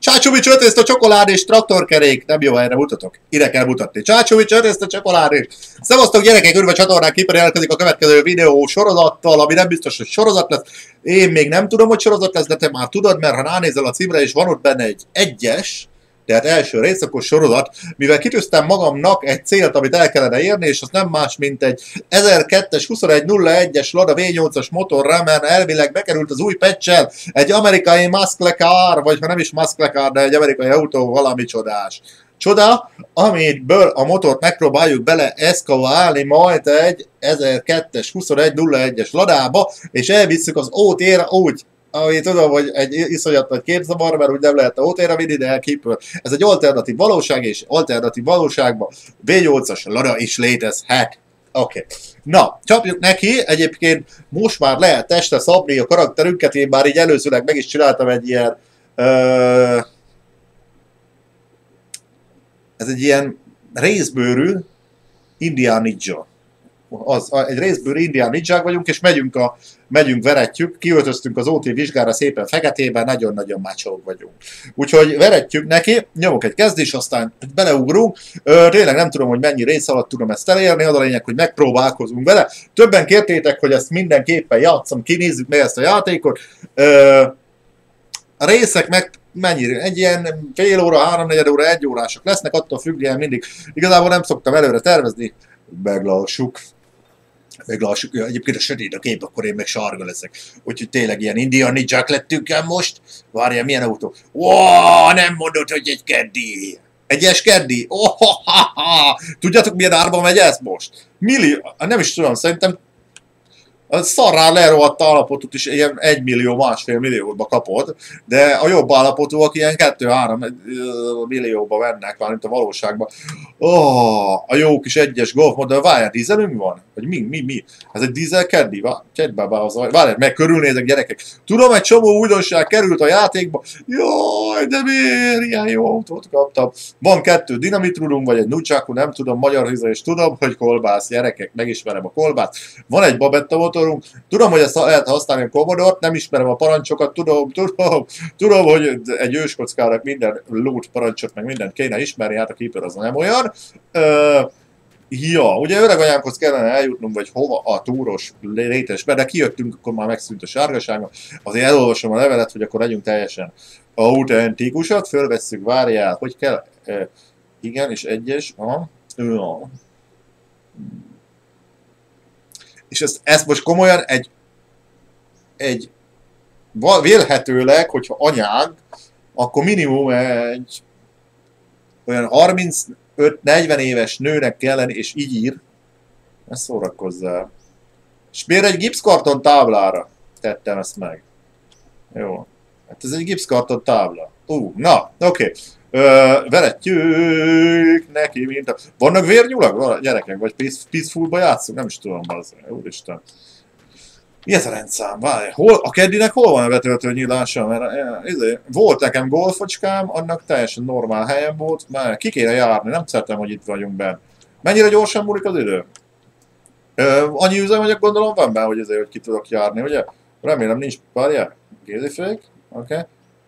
Csácsovics ötészte csokolád és traktorkerék. Nem jó helyre mutatok. Ide kell mutatni. Csácsovics ötészte csokolád és... Szevasztok gyerekek, örülve a csatornán Keeper jelentkezik a következő videó sorozattal, ami nem biztos, hogy sorozat lesz. Én még nem tudom, hogy sorozat lesz, de te már tudod, mert ha ránézel a címre és van ott benne egy egyes, tehát első rész, akkor sorozat, mivel kitűztem magamnak egy célt, amit el kellene érni, és az nem más, mint egy 1002-es 2101-es Lada V8-as motorra, mert elvileg bekerült az új patch-el egy amerikai muscle car, vagy ha nem is muscle car, de egy amerikai autó, valami csodás. Csoda, amiből a motort megpróbáljuk bele eszkaválni majd egy 1002-es 2101-es Ladába, és elvisszük az OT-re úgy, ami tudom, hogy egy iszonyat nagy képzavar, mert úgy nem lehet OT-re vinni, de Keeper. Ez egy alternatív valóság, és alternatív valóságban V8-as Lada is létezhet. Oké. Na, csapjuk neki. Egyébként most már lehet testre szabni a karakterünket, én már így előzőleg meg is csináltam egy ilyen... ez egy ilyen részbőrű Indian Ninja. Egy részbőrű Indian Ninják vagyunk, és megyünk, veretjük, kiöltöztünk az OT vizsgára szépen feketében, nagyon-nagyon mácsók vagyunk. Úgyhogy veretjük neki, nyomok egy kezdés, aztán beleugrunk. Tényleg nem tudom, hogy mennyi rész alatt tudom ezt elérni, az a lényeg, hogy megpróbálkozunk vele. Többen kértétek, hogy ezt mindenképpen játszom, kinézzük meg ezt a játékot. A részek meg mennyire? Egy ilyen fél óra, 3-4 óra, 1 órások lesznek, attól függően mindig. Igazából nem szoktam előre tervezni, meglassuk. Egyébként a sötét a kép, akkor én meg sárga leszek. Úgyhogy tényleg ilyen Indian Ninják lettünk el most. Várjál, milyen autó? Wow, nem mondod, hogy egy keddi. Egyes keddi? Tudjátok, milyen árba megy ez most? Millió, nem is tudom, szerintem a szarrá lerohadt állapotot is ilyen 1 millió, 1,5 millióba kapod, de a jobb állapotúak ilyen 2-3 millióba vennek, már mint a valóságban. A jó kis egyes Golf modell, várjál, dízelünk van? Vagy mi? Ez egy dízel keddi? Várjál, meg körülnézek gyerekek. Tudom, egy csomó újdonság került a játékba. Jaj, de miért ilyen jó autót kaptam? Van 2 dinamitrudunk, vagy egy nunchaku, nem tudom, magyar híza, és tudom, hogy kolbász, gyerekek, megismerem a kolbászt. Van egy babetta motorunk, tudom, hogy ezt lehet használni a Commodore-t, nem ismerem a parancsokat, tudom, hogy egy őskockának minden loot parancsot, meg mindent kéne ismerni, hát a Keeper az nem olyan. Ja, ugye öreg anyámhoz kellene eljutnunk, vagy hova a túros létesbe, de kijöttünk, akkor már megszűnt a sárgasága. Azért elolvasom a levelet, hogy akkor legyünk teljesen autentikusat, fölvesszük, várjál, hogy kell, igen, és egyes, és ezt most komolyan egy vélhetőleg, hogyha anyánk, akkor minimum egy olyan 35-40 éves nőnek kell lenni, és így ír, ne szórakozzál. És miért egy gipszkarton táblára tettem ezt meg? Jó. Hát ez egy gipszkarton tábla. Na, oké. Veretjük neki, mint a... Vannak vérnyulak? Gyerekek, vagy Peacefulba játszunk? Nem is tudom, az. Úristen. Mi ez a rendszám? Várj, a keddinek hol van a betöltő nyílása? Mert volt nekem golfocskám, annak teljesen normál helyen volt, mert ki kéne járni, nem szeretem, hogy itt vagyunk benne. Mennyire gyorsan múlik az idő? Annyi üzemanyag gondolom van benne, hogy ezért, hogy ki tudok járni, ugye? Remélem nincs párja. Kézifék, oké.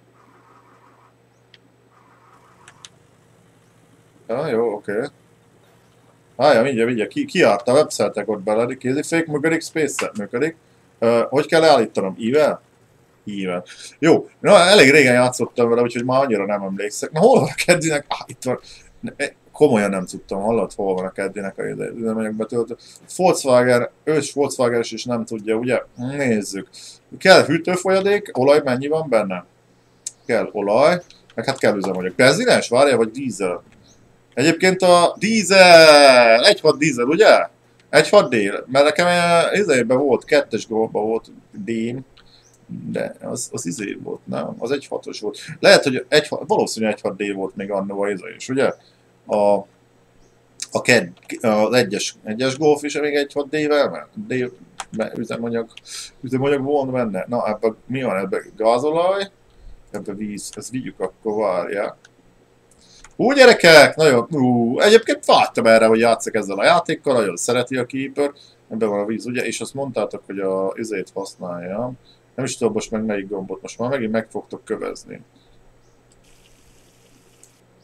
Ja, jó, oké. Ja, mindjárt, ki járt a website-ek ott bele, kézifék, működik, space működik. Hogy kell leállítanom? I-vel? I-vel. Jó, na, elég régen játszottam vele, úgyhogy már annyira nem emlékszek. Na, hol van a keddinek? Itt van. Komolyan nem tudtam, hallod, hol van a keddinek a üzemanyag betöltő. Volkswagen, ős Volkswagen-es is nem tudja, ugye? Nézzük. Kell hűtőfolyadék, olaj mennyi van benne? Kell olaj, meg hát kell üzemanyag. Benzines? Várja, vagy dízel? Egyébként a dízel, 1.6 dízel, ugye? 1.6 dél, mert nekem izében volt, 2-es Golfban volt dém, de az izé volt, nem? Az 1.6-os volt. Lehet, hogy valószínűleg 1.6 dél volt még annó a izé is, ugye? Az egyes Golf is még 1.6 dével, mert üzemanyag volt benne. Na, ebben mi van? Ebben gázolaj, ebben víz, ezt vigyük, akkor várják. Gyerekek, nagyon, egyébként vártam erre, hogy játszak ezzel a játékkal, nagyon szereti a Keeper, ebben van a víz, ugye, és azt mondtátok, hogy a izét használjam. Nem is tudom most meg melyik gombot, most már megint meg fogtok kövezni.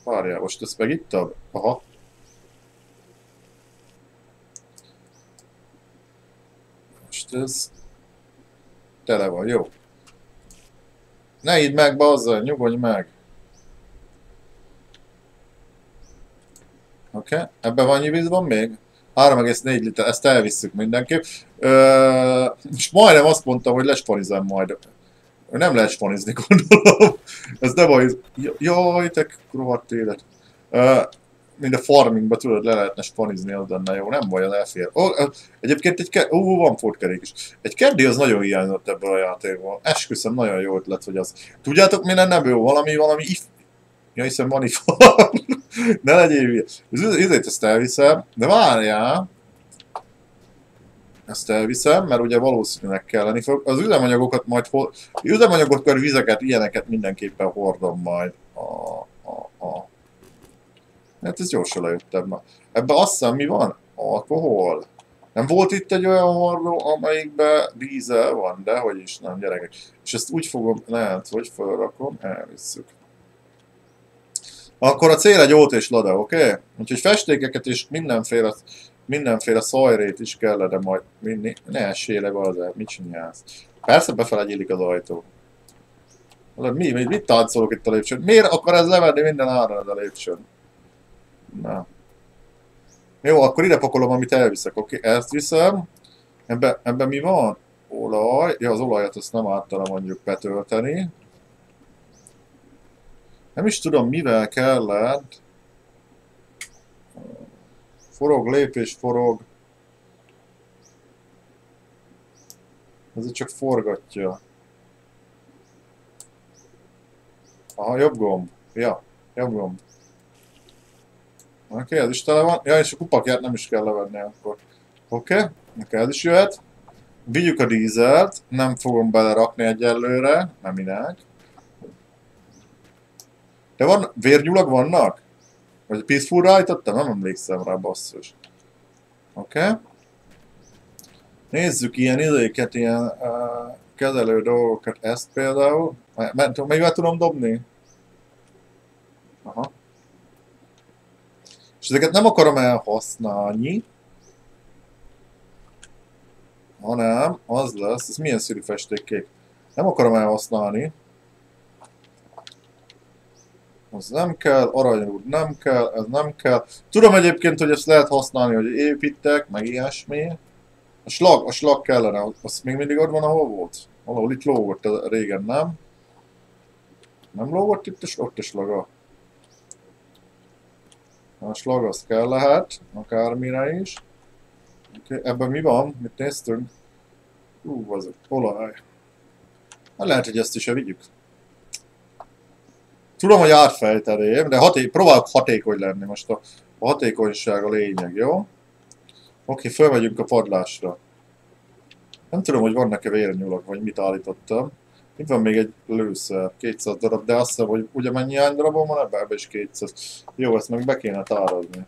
Várjál, most ezt megittam? Aha. Most ez... Tele van, jó. Ne idd meg, bazzaj, nyugodj meg. Oké, ebben annyi víz van még? 3,4 liter, ezt elvisszük mindenképp. És majdnem azt mondtam, hogy lespanizem majd. Nem lehet spanizni, gondolom. Ez nem a... Jaj, te rohadt élet. Mind a farmingba tudod, le lehetne spanizni, az lenne jó. Nem baj, az elfér. Egyébként egy van fordkerék is. Egy keddi az nagyon hiányzott ebből a játékból. Esküszöm, nagyon jó ötlet, hogy az. Tudjátok, mi lenne ebből? Valami ja, hiszen van ifar. Ne legyél hülye. Ezért ezt elviszem, de várjál. Ezt elviszem, mert ugye valószínűleg kelleni fog. Az üzemanyagokat majd üzemanyagokat, vizeket, ilyeneket mindenképpen hordom majd. Hát ez gyorsan lejöttem ma. Ebben azt hiszem mi van? Alkohol. Nem volt itt egy olyan hordó, amelyikben dízel van, de hogy is nem, gyerekek. És ezt úgy fogom, lehet, hogy felrakom, elvisszük. Akkor a cél egy ót és lada, oké? Okay? Úgyhogy festékeket és mindenféle szajrét is kellene majd vinni. Ne essél le hozzá, mit csinálsz? Persze befele nyílik az ajtó. Mit táncolok itt a lépcsőn? Miért akar ez levenni minden áron ez a lépcsőn? Na. Jó, akkor ide pakolom, amit elviszek, oké? Okay? Ezt viszem. Ebben mi van? Olaj. Ja, az olajat azt nem általán mondjuk betölteni. Nem is tudom, mivel kellett. Forog, lépés, forog. Ez csak forgatja. Aha, jobb gomb. Ja, jobb gomb. Oké, ez is tele van. Ja, és a kupakját nem is kell levenni akkor. Oké, ez is jöhet. Vigyük a dízelt. Nem fogom belerakni egyelőre. Nem minek. De van, vérnyulak vannak? Vagy Peaceful-ra állítottam? Nem emlékszem rá, basszus. Oké. Nézzük ilyen idéket, ilyen kezelő dolgokat. Ezt például. Mivel tudom dobni? Aha. És ezeket nem akarom elhasználni. Hanem az lesz, ez milyen színű festékkék? Nem akarom elhasználni. Az nem kell, aranyúr nem kell, ez nem kell. Tudom egyébként, hogy ezt lehet használni, hogy építek, meg ilyesmi. A slag kellene, az még mindig ott van, ahol volt? Valahol itt lógott régen, nem? Nem lógott itt, és ott is slaga. A slag az kell lehet, akármire is. Okay. Ebben mi van? Mit néztünk? Az olaj. Hát lehet, hogy ezt is elvigyük. Tudom, hogy átfejteném, de próbálok hatékony lenni. Most a hatékonyság a lényeg, jó? Oké, fölmegyünk a padlásra. Nem tudom, hogy vannak-e vérnyulak, vagy mit állítottam. Itt van még egy lőszer, 200 darab, de azt hiszem, hogy ugye mennyi darabon van ebben is 200. Jó, ezt meg be kéne tárazni.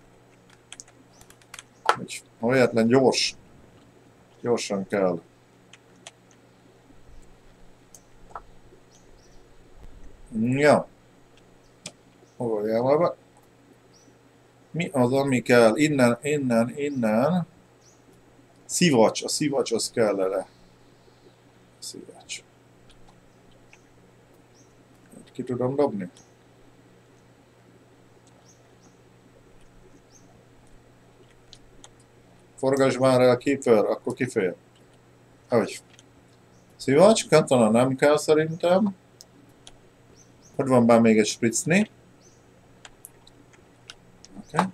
Olyatlen gyors. Gyorsan kell. Ja. Hol jár be? Mi az, ami kell? Innen. Szivacs. A szivacs az kell erre. Szivacs. Ki tudom dobni? Forgasd már el Keeper, akkor kifér. Ahogy. Szivacs, katona nem kell szerintem. Hogy van bár még egy spritzny. Okay.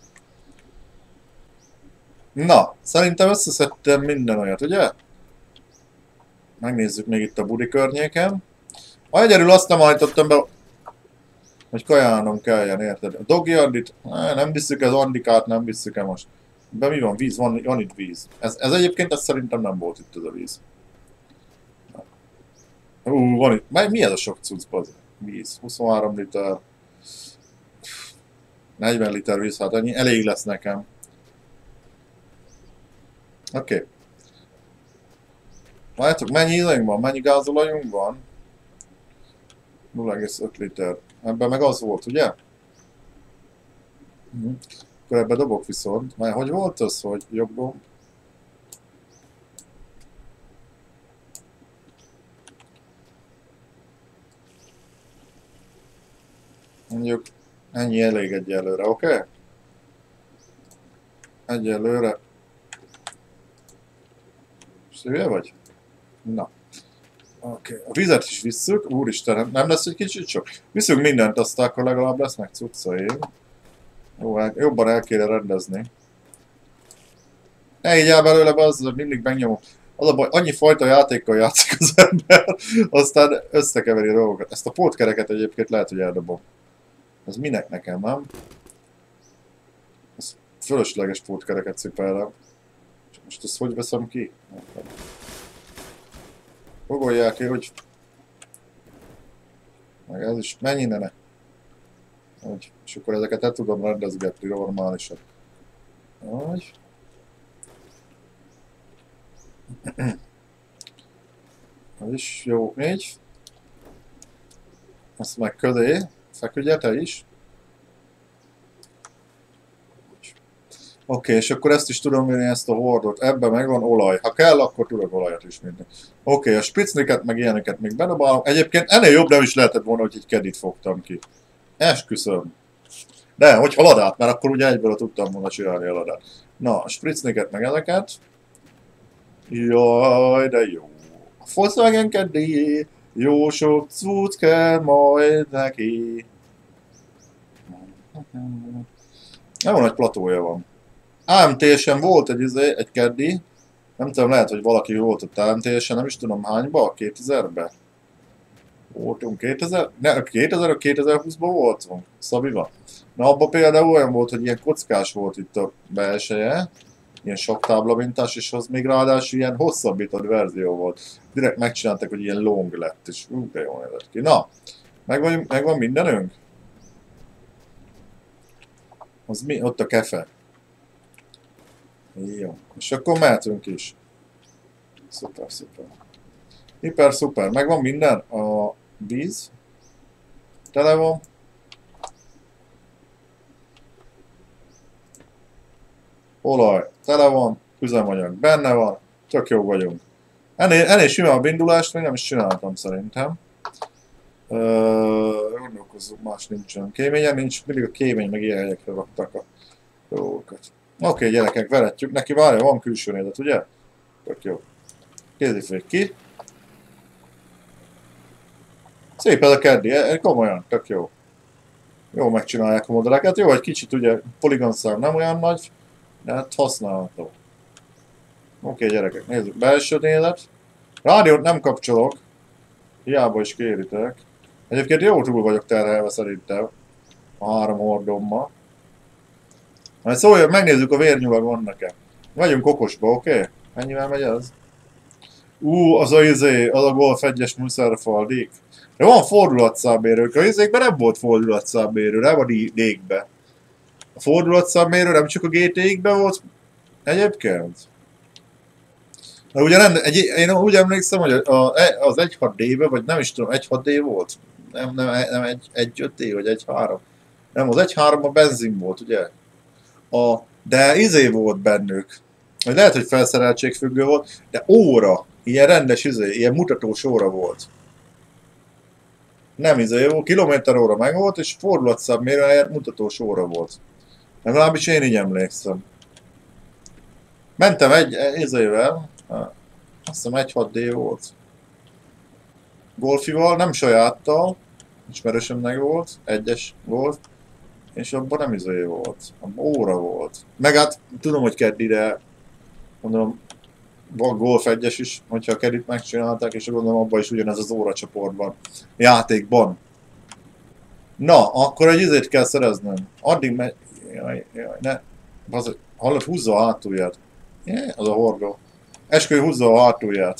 Na, szerintem összeszedtem minden olyat, ugye? Megnézzük még itt a budi környéken. Egyedül azt nem állítottam be, hogy kajálnom kelljen, érted? A dogi andit, nem visszük az andikát, nem visszük el most. De mi van? Víz, van itt víz. Ez egyébként, ez szerintem nem volt itt ez a víz. Van itt. Mi ez a sok cuccba? Víz. 23 liter. 40 liter víz, hát ennyi. Elég lesz nekem. Oké. Látjátok, mennyi ízünk van? Mennyi gázolajunk van? 0,5 liter. Ebben meg az volt, ugye? Akkor ebbe dobok viszont. Már hogy volt az, hogy jobbom? Mondjuk ennyi elég egyelőre, oké? Okay? Egyelőre. Szívje vagy? Na. Oké. Okay. A vizet is visszük. Úristen, nem lesz egy kicsit sok? Viszünk mindent, aztán akkor legalább lesznek cuccaim. Jó, jobban el kéne rendezni. Ne így el belőle, az mindig megnyomom. Az a baj, annyi fajta játékkal játszik az ember, aztán összekeveri a dolgokat. Ezt a pótkereket egyébként lehet, hogy eldobom. Ez minek nekem, nem? Ez fölösleges pótkereket cipelem. Most ezt hogy veszem ki? Fogolják ki, hogy... Meg ez is, menj innen! Hogy, és akkor ezeket el tudom rendezgetni normálisan. Hogy... Ez is jó, így. Ezt meg közé. Feküdje te is. Oké, és akkor ezt is tudom vinni, ezt a hordot. Ebben megvan olaj. Ha kell, akkor tudok olajat is vinni. Oké, a spicniket meg ilyeneket még bedobálom. Egyébként ennél jobb nem is lehetett volna, hogy egy kedit fogtam ki. Esküszöm. De, hogy haladát, mert akkor ugye egyből tudtam volna csinálni haladát. Na, a spicniket meg ezeket. Jaj, de jó. A Volkswagen keddi, jó sok cucc kell majd neki. Nagyon nagy platója van. AMT-sen volt egy keddi, nem tudom, lehet, hogy valaki volt ott AMT-sen, nem is tudom hányba, 2000-ben? Voltunk 2000? Ne, 2020-ban voltunk, Szabiba. Na abban például olyan volt, hogy ilyen kockás volt itt a belseje, ilyen saktábla mintás, és az még ráadásul ilyen hosszabbított verzió volt. Direkt megcsináltak, hogy ilyen long lett, és de jól nézett ki. Na, megvan mindenünk? Az mi? Ott a kefe. Jó, és akkor mehetünk is. Szuper, szuper. Hiper, szuper. Megvan minden? A víz. Tele van. Olaj. Tele van. Üzemanyag. Benne van. Tök jó vagyunk. Ennél simán a indulást még nem is csináltam szerintem. Gondolkozzunk, más nincsen. Kéményen nincs. Mindig a kémény meg ilyen helyekre raktak a dolgokat. Oké, gyerekek, veretjük neki. Várja, van külső nézet, ugye? Tök jó. Kézifék ki. Szép ez a keddi, komolyan, tök jó. Jó megcsinálják a modelleket. Jó, egy kicsit ugye poligonszám nem olyan nagy, de hát használható. Oké, gyerekek, nézzük. Belső nézet. Rádiót nem kapcsolok. Hiába is kéritek. Egyébként jó túl vagyok terhelve szerintem. A 3 hordommal. Majd szóljon, megnézzük a vérnyulag van nekem. Vagyunk okosba, oké? Ennyivel megy ez? Az a Golf 1-es műszerfaldik. De van fordulatszámérők, a izékben nem volt fordulatszámérő, nem a D-kbe. A fordulatszámérő nem csak a GT-kben volt egyébként? De ugye én úgy emlékszem, hogy az 1.6D-be, vagy nem is tudom, 1.6D volt? Nem 1.5D, vagy 1.3. Nem, az 1.3 a benzin volt, ugye? De izé volt bennük. Lehet, hogy felszereltségfüggő volt, de óra. Ilyen rendes ilyen mutatós óra volt. Nem jó, kilométer-óra meg volt, és fordulatszámérő helyett mutatós óra volt. Legalábbis én így emlékszem. Mentem izével, azt hiszem 1.6D volt. Golfival, nem sajáttal, ismerősömnek volt, 1-es volt, és abban nem izé volt, abban óra volt. Meg hát tudom, hogy keddi, de mondom, van Golf 1-es is, hogyha a kedit megcsinálták, és gondolom abban is ugyanez az óracsoportban, játékban. Na, akkor egy izét kell szereznem. Addig megy... Jaj, ne. Hallod, húzza a hátulját. Az a hordó. Esküvő, húzza a hátulját.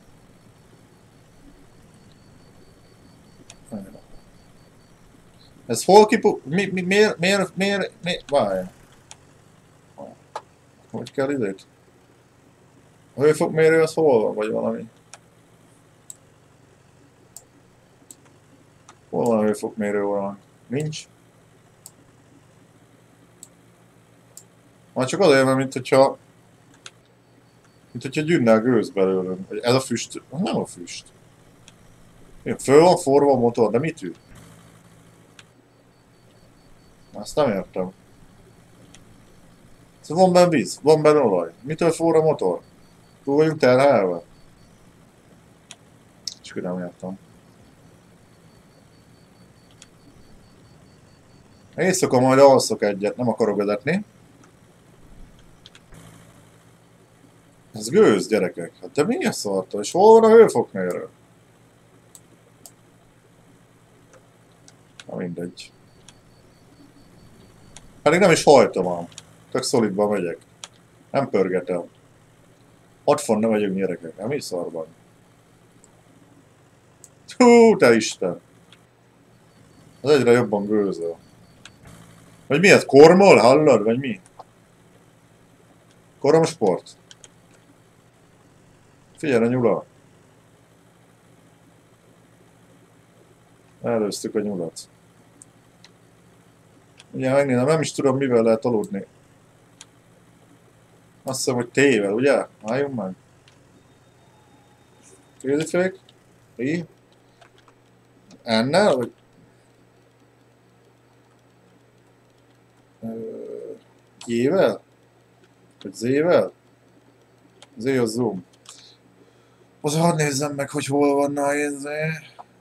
Ez hol miért... Várj. Hogy kell izét? A hőfokmérő az hol van, vagy valami? Hol van a hőfokmérő valami? Nincs? Már csak azért, mert mint hogyha gyűnne a gőz belőlem. Ez a füst, nem a füst. Föl van forva a motor, de mit ül? Azt nem értem. Szóval van benne víz, van benne olaj. Mitől forr a motor? Túl vagyunk terhelve? Csak nem értem. Éjszaka majd alszok egyet, nem akarok vezetni. Ez gőz, gyerekek. Hát te milyen szarta? És hol van a hőfokmérő? Na mindegy. Pedig nem is hajtom ám. Tök szolidban megyek. Nem pörgetem. 6 font nem megyünk, gyerekek. Nem is szarban. Hú, te Isten! Az egyre jobban gőzöl. Vagy mi ez? Kormol? Hallod? Vagy mi? Koromsport? Figyelj a nyula! Előztük a nyulat. Ugye megnézem, nem is tudom mivel lehet aludni. Azt hiszem, hogy tével, ugye? Álljunk meg! Kézifék? Így? Ennel? Vagy... J-vel? Vagy Z-vel? Z a zoom. Az hadd nézzem meg, hogy hol van a izé.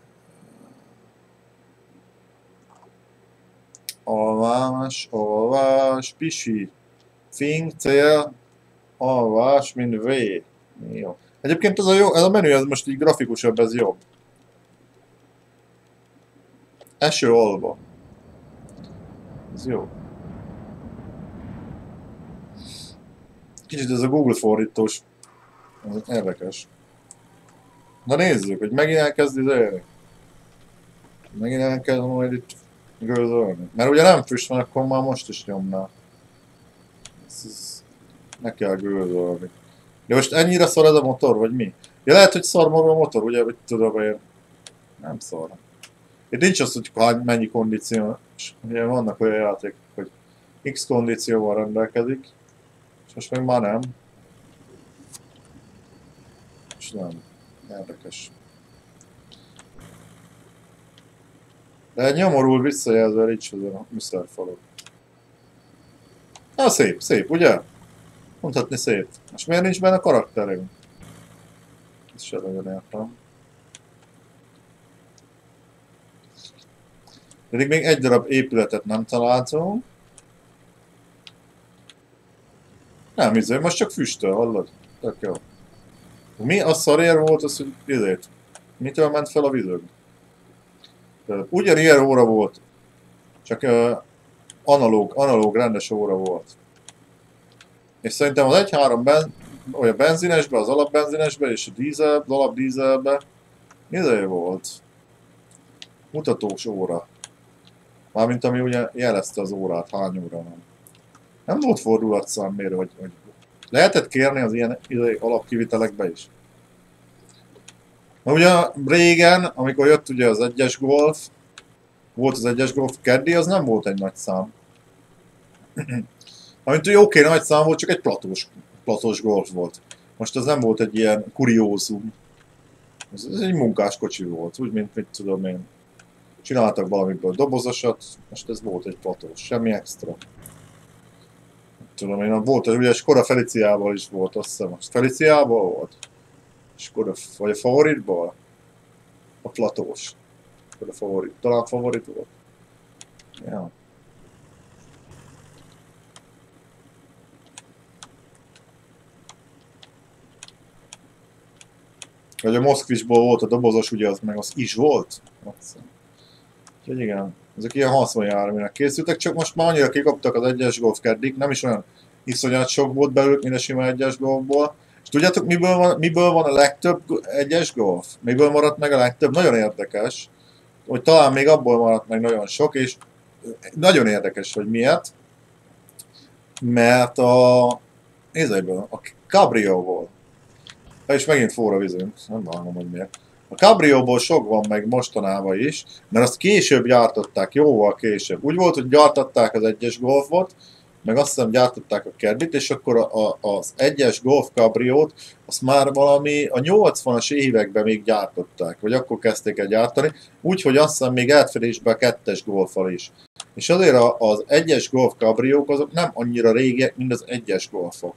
Alvás, pisi. Fing, cél, alvás, mint V. Jó. Egyébként ez a menü, ez most így grafikusabb, ez jobb. Eső alba. Ez jó. Kicsit ez a Google fordítós. Ez érdekes. Na nézzük, hogy megint elkezd izélni. Megint elkezd majd itt gőzölni. Mert ugye nem füst van, akkor már most is nyomná. Ne kell gőzölni. De most ennyire szar ez a motor, vagy mi? Ja, lehet, hogy szar maga a motor, ugye, hogy tudom én. Nem szar. Itt nincs az, hogy mennyi kondíció. Ugye vannak olyan játékok, hogy X kondícióval rendelkezik. És most meg már nem. És nem. Érdekes. De egy nyomorul visszajelzően így ezen a műszerfalon. Na szép, szép, ugye? Mondhatni szép. És miért nincs benne karakterünk? Ezt sem nagyon értem. Pedig még egy darab épületet nem találtunk. Nem, izé, most csak füstöl, hallod? Tök jó. Mi a szarér volt az, hogy izét? Mitől ment fel a vizög? Ugyanilyen óra volt. Csak analóg rendes óra volt. És szerintem az 1.3 olyan benzinesbe, az alapbenzinesbe és a dízel, az alapdízelbe izé volt. Mutatós óra. Mármint ami ugye jelezte az órát, hány óra van. Nem volt fordulatszámmérő, hogy lehetett kérni az ilyen alapkivitelekbe is. Na ugye régen, amikor jött ugye az 1-es Golf, volt az 1-es Golf Caddy, az nem volt egy nagy szám. Amint ugye oké, nagy szám volt, csak egy platós Golf volt. Most az nem volt egy ilyen kuriózum. Ez egy munkáskocsi volt, úgy mint mit tudom én. Csináltak valamiből dobozosat, most ez volt egy platós, semmi extra. Tudom én, volt, ugye Skoda Feliciával is volt, azt hiszem, most Feliciával volt? Skoda, vagy a Favoritból? A platós. Skoda Favorit, talán Favorit volt. Ja. Vagy a Moszkvisból volt a dobozos, ugye az meg az is volt? Úgyhogy igen, ezek ilyen haszonjárműnek készültek, csak most már annyira kikaptak az 1-es Golf Caddy, nem is olyan iszonyat sok volt belőlük, mint a sima 1-es Golfból. És tudjátok, miből van a legtöbb 1-es Golf? Miből maradt meg a legtöbb? Nagyon érdekes, hogy talán még abból maradt meg nagyon sok, és nagyon érdekes, hogy miért. Mert a Cabrióból, és megint forró a vízünk, nem vágom, hogy miért. A Cabrióból sok van meg mostanában is, mert azt később gyártották, jóval később. Úgy volt, hogy gyártották az 1-es Golfot, meg azt hiszem gyártották a Caddyt, és akkor az egyes Golf Cabriót, azt már valami a 80-as években még gyártották, vagy akkor kezdték el gyártani, úgyhogy azt hiszem még átfedésben a kettes Golffal is. És azért az egyes Golf Cabriók azok nem annyira régiek, mint az egyes Golfok.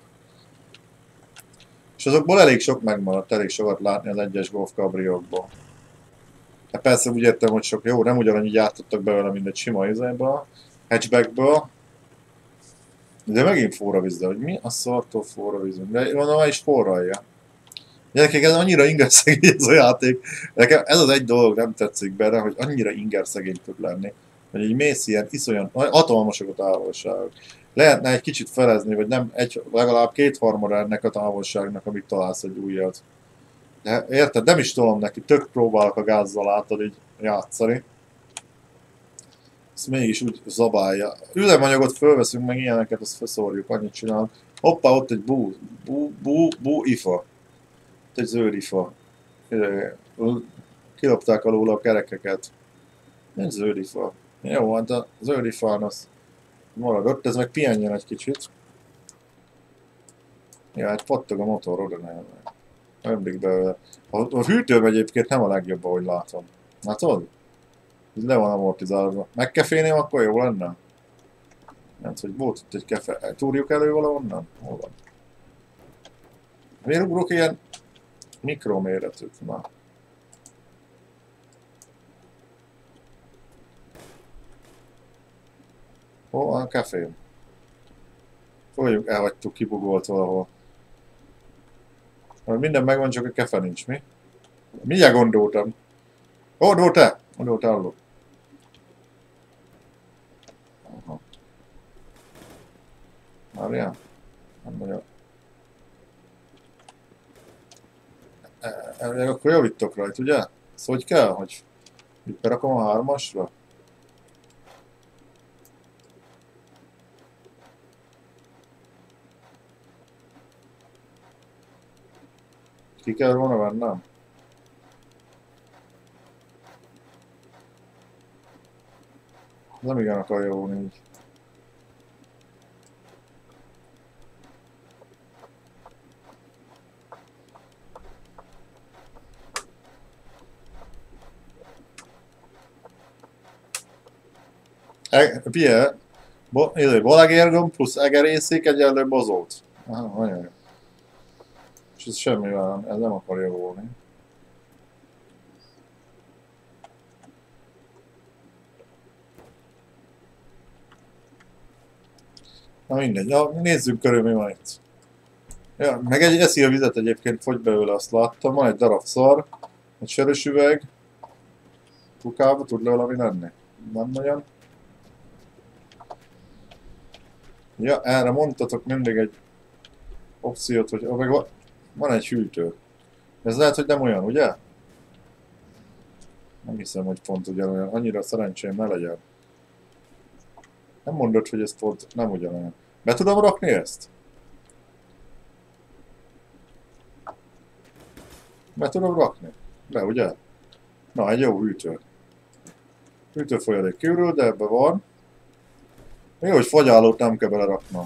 És azokból elég sok megmaradt, elég sokat látni az egyes Golf Cabriókból. Hát persze úgy értem, hogy sok jó, nem ugyanannyi gyártottak belőle, mint egy sima izéből, hatchbackből. De megint forra víz, de hogy mi a szartól forra vízünk? De mondom, már is forralja. Gyerekek, ez annyira ingerszegény ez a játék. Nekem ez az egy dolog nem tetszik benne, hogy annyira ingerszegény tud lenni. Hogy így mész ilyen iszonyan, hatalmasok a távolságok. Lehetne egy kicsit felezni, vagy nem legalább kétharmada ennek a távolságnak, amit találsz egy újat. De érted, nem is tudom neki, tök próbálok a gázzal által így játszani. Ezt mégis úgy zabálja. Üzemanyagot fölveszünk, meg ilyeneket, azt feszorjuk, annyit csinálunk. Hoppá, ott egy bú ifa. Ott egy zöld ifa. Kilopták alóla a kerekeket. Egy zöld ifa. Jó, hát a zöld ifán az maradott, ez meg pihenjen egy kicsit. Ja, hát pattog a motor oda nem. Ömblik belőle. A hűtőm egyébként nem a legjobb, ahogy látom. Látod? Ez le van amortizálva. Megkeféném, akkor jó lenne? Nem, hogy volt itt egy kefe. Túrjuk elő valahonnan? Hol van? Miért ugrok ilyen mikroméretűt már? Hol van a kefém? Folyjuk, elhagytuk, kibugolt valahol. Minden megvan, csak a kefe nincs, mi? Mindjárt gondoltam. Oldó te! Oldó te álló. Aha. Várjál? Nem nagyon. Akkor javítok rajt, ugye? Ez hogy kell? Hogy itt berakom a 3-asra? Ki kell volna vennem? Nem igen akar javulni így. Figyelj, balagérgom plusz egerészék egyenlő bozót. Aha, nagyon jó. És ez semmivel, ez nem akar javulni. Na mindegy, ja, nézzünk körül, mi van itt. Ja, meg eszi a vizet egyébként, fogy belőle, azt láttam. Van egy darab szar, egy sörös üveg. Kukába tud le valami lenni? Nem nagyon. Ja, erre mondtatok mindig egy opciót, hogy meg van egy hűtő. Ez lehet, hogy nem olyan, ugye? Nem hiszem, hogy pont ugyanolyan. Annyira szerencsém ne legyen. Nem mondod, hogy ez pont nem ugyanolyan. Be tudom rakni ezt? Be tudom rakni? Be, ugye? Na, egy jó hűtő. Hűtőfolyadék kívül, de ebben van. Jó, hogy fagyálót nem kell beleraknom.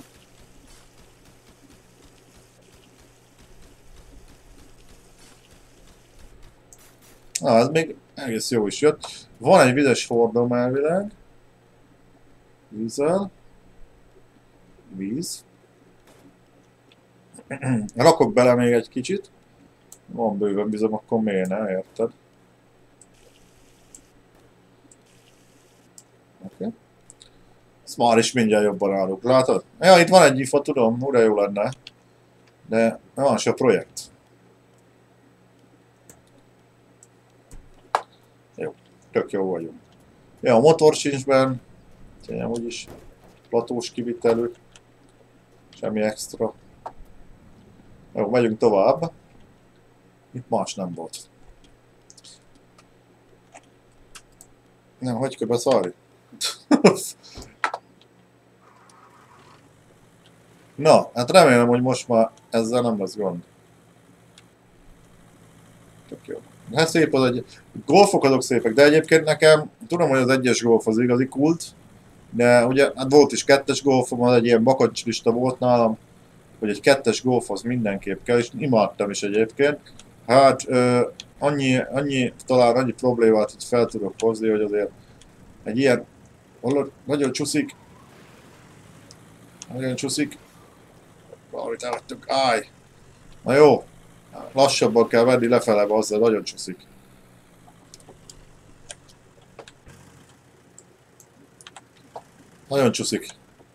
Na, ez még egész jó is jött. Van egy vizes fordulom elvileg. Vízzel. Víz. Rakok bele még egy kicsit. Van bőven bizom, akkor miért ne, érted? Oké. Ezt már is mindjárt jobban állok, látod? Ja, itt van egy ifa, tudom, ura jó lenne. De van se a projekt. Jó, tök jó vagyunk. Ja, a motor sincs benn. Tényleg úgyis platós kivitelő. Semmi extra. Jó, megyünk tovább. Itt más nem volt. Nem, hogy kell beszállni? Na, hát remélem, hogy most már ezzel nem lesz gond. Tök jó. Hát szép az egy... Golfok azok szépek, de egyébként nekem, tudom, hogy az egyes golf az igazi kult, De ugye hát volt is kettes golfom, az egy ilyen bakancslista volt nálam, hogy egy kettes golf az mindenképp kell, és imádtam is egyébként. Hát talán annyi problémát itt fel tudok hozni, hogy azért egy ilyen, nagyon csúszik, valamit elhagytuk, állj! Na jó, lassabban kell venni lefele, azzal nagyon csúszik. Nagyon csúszik.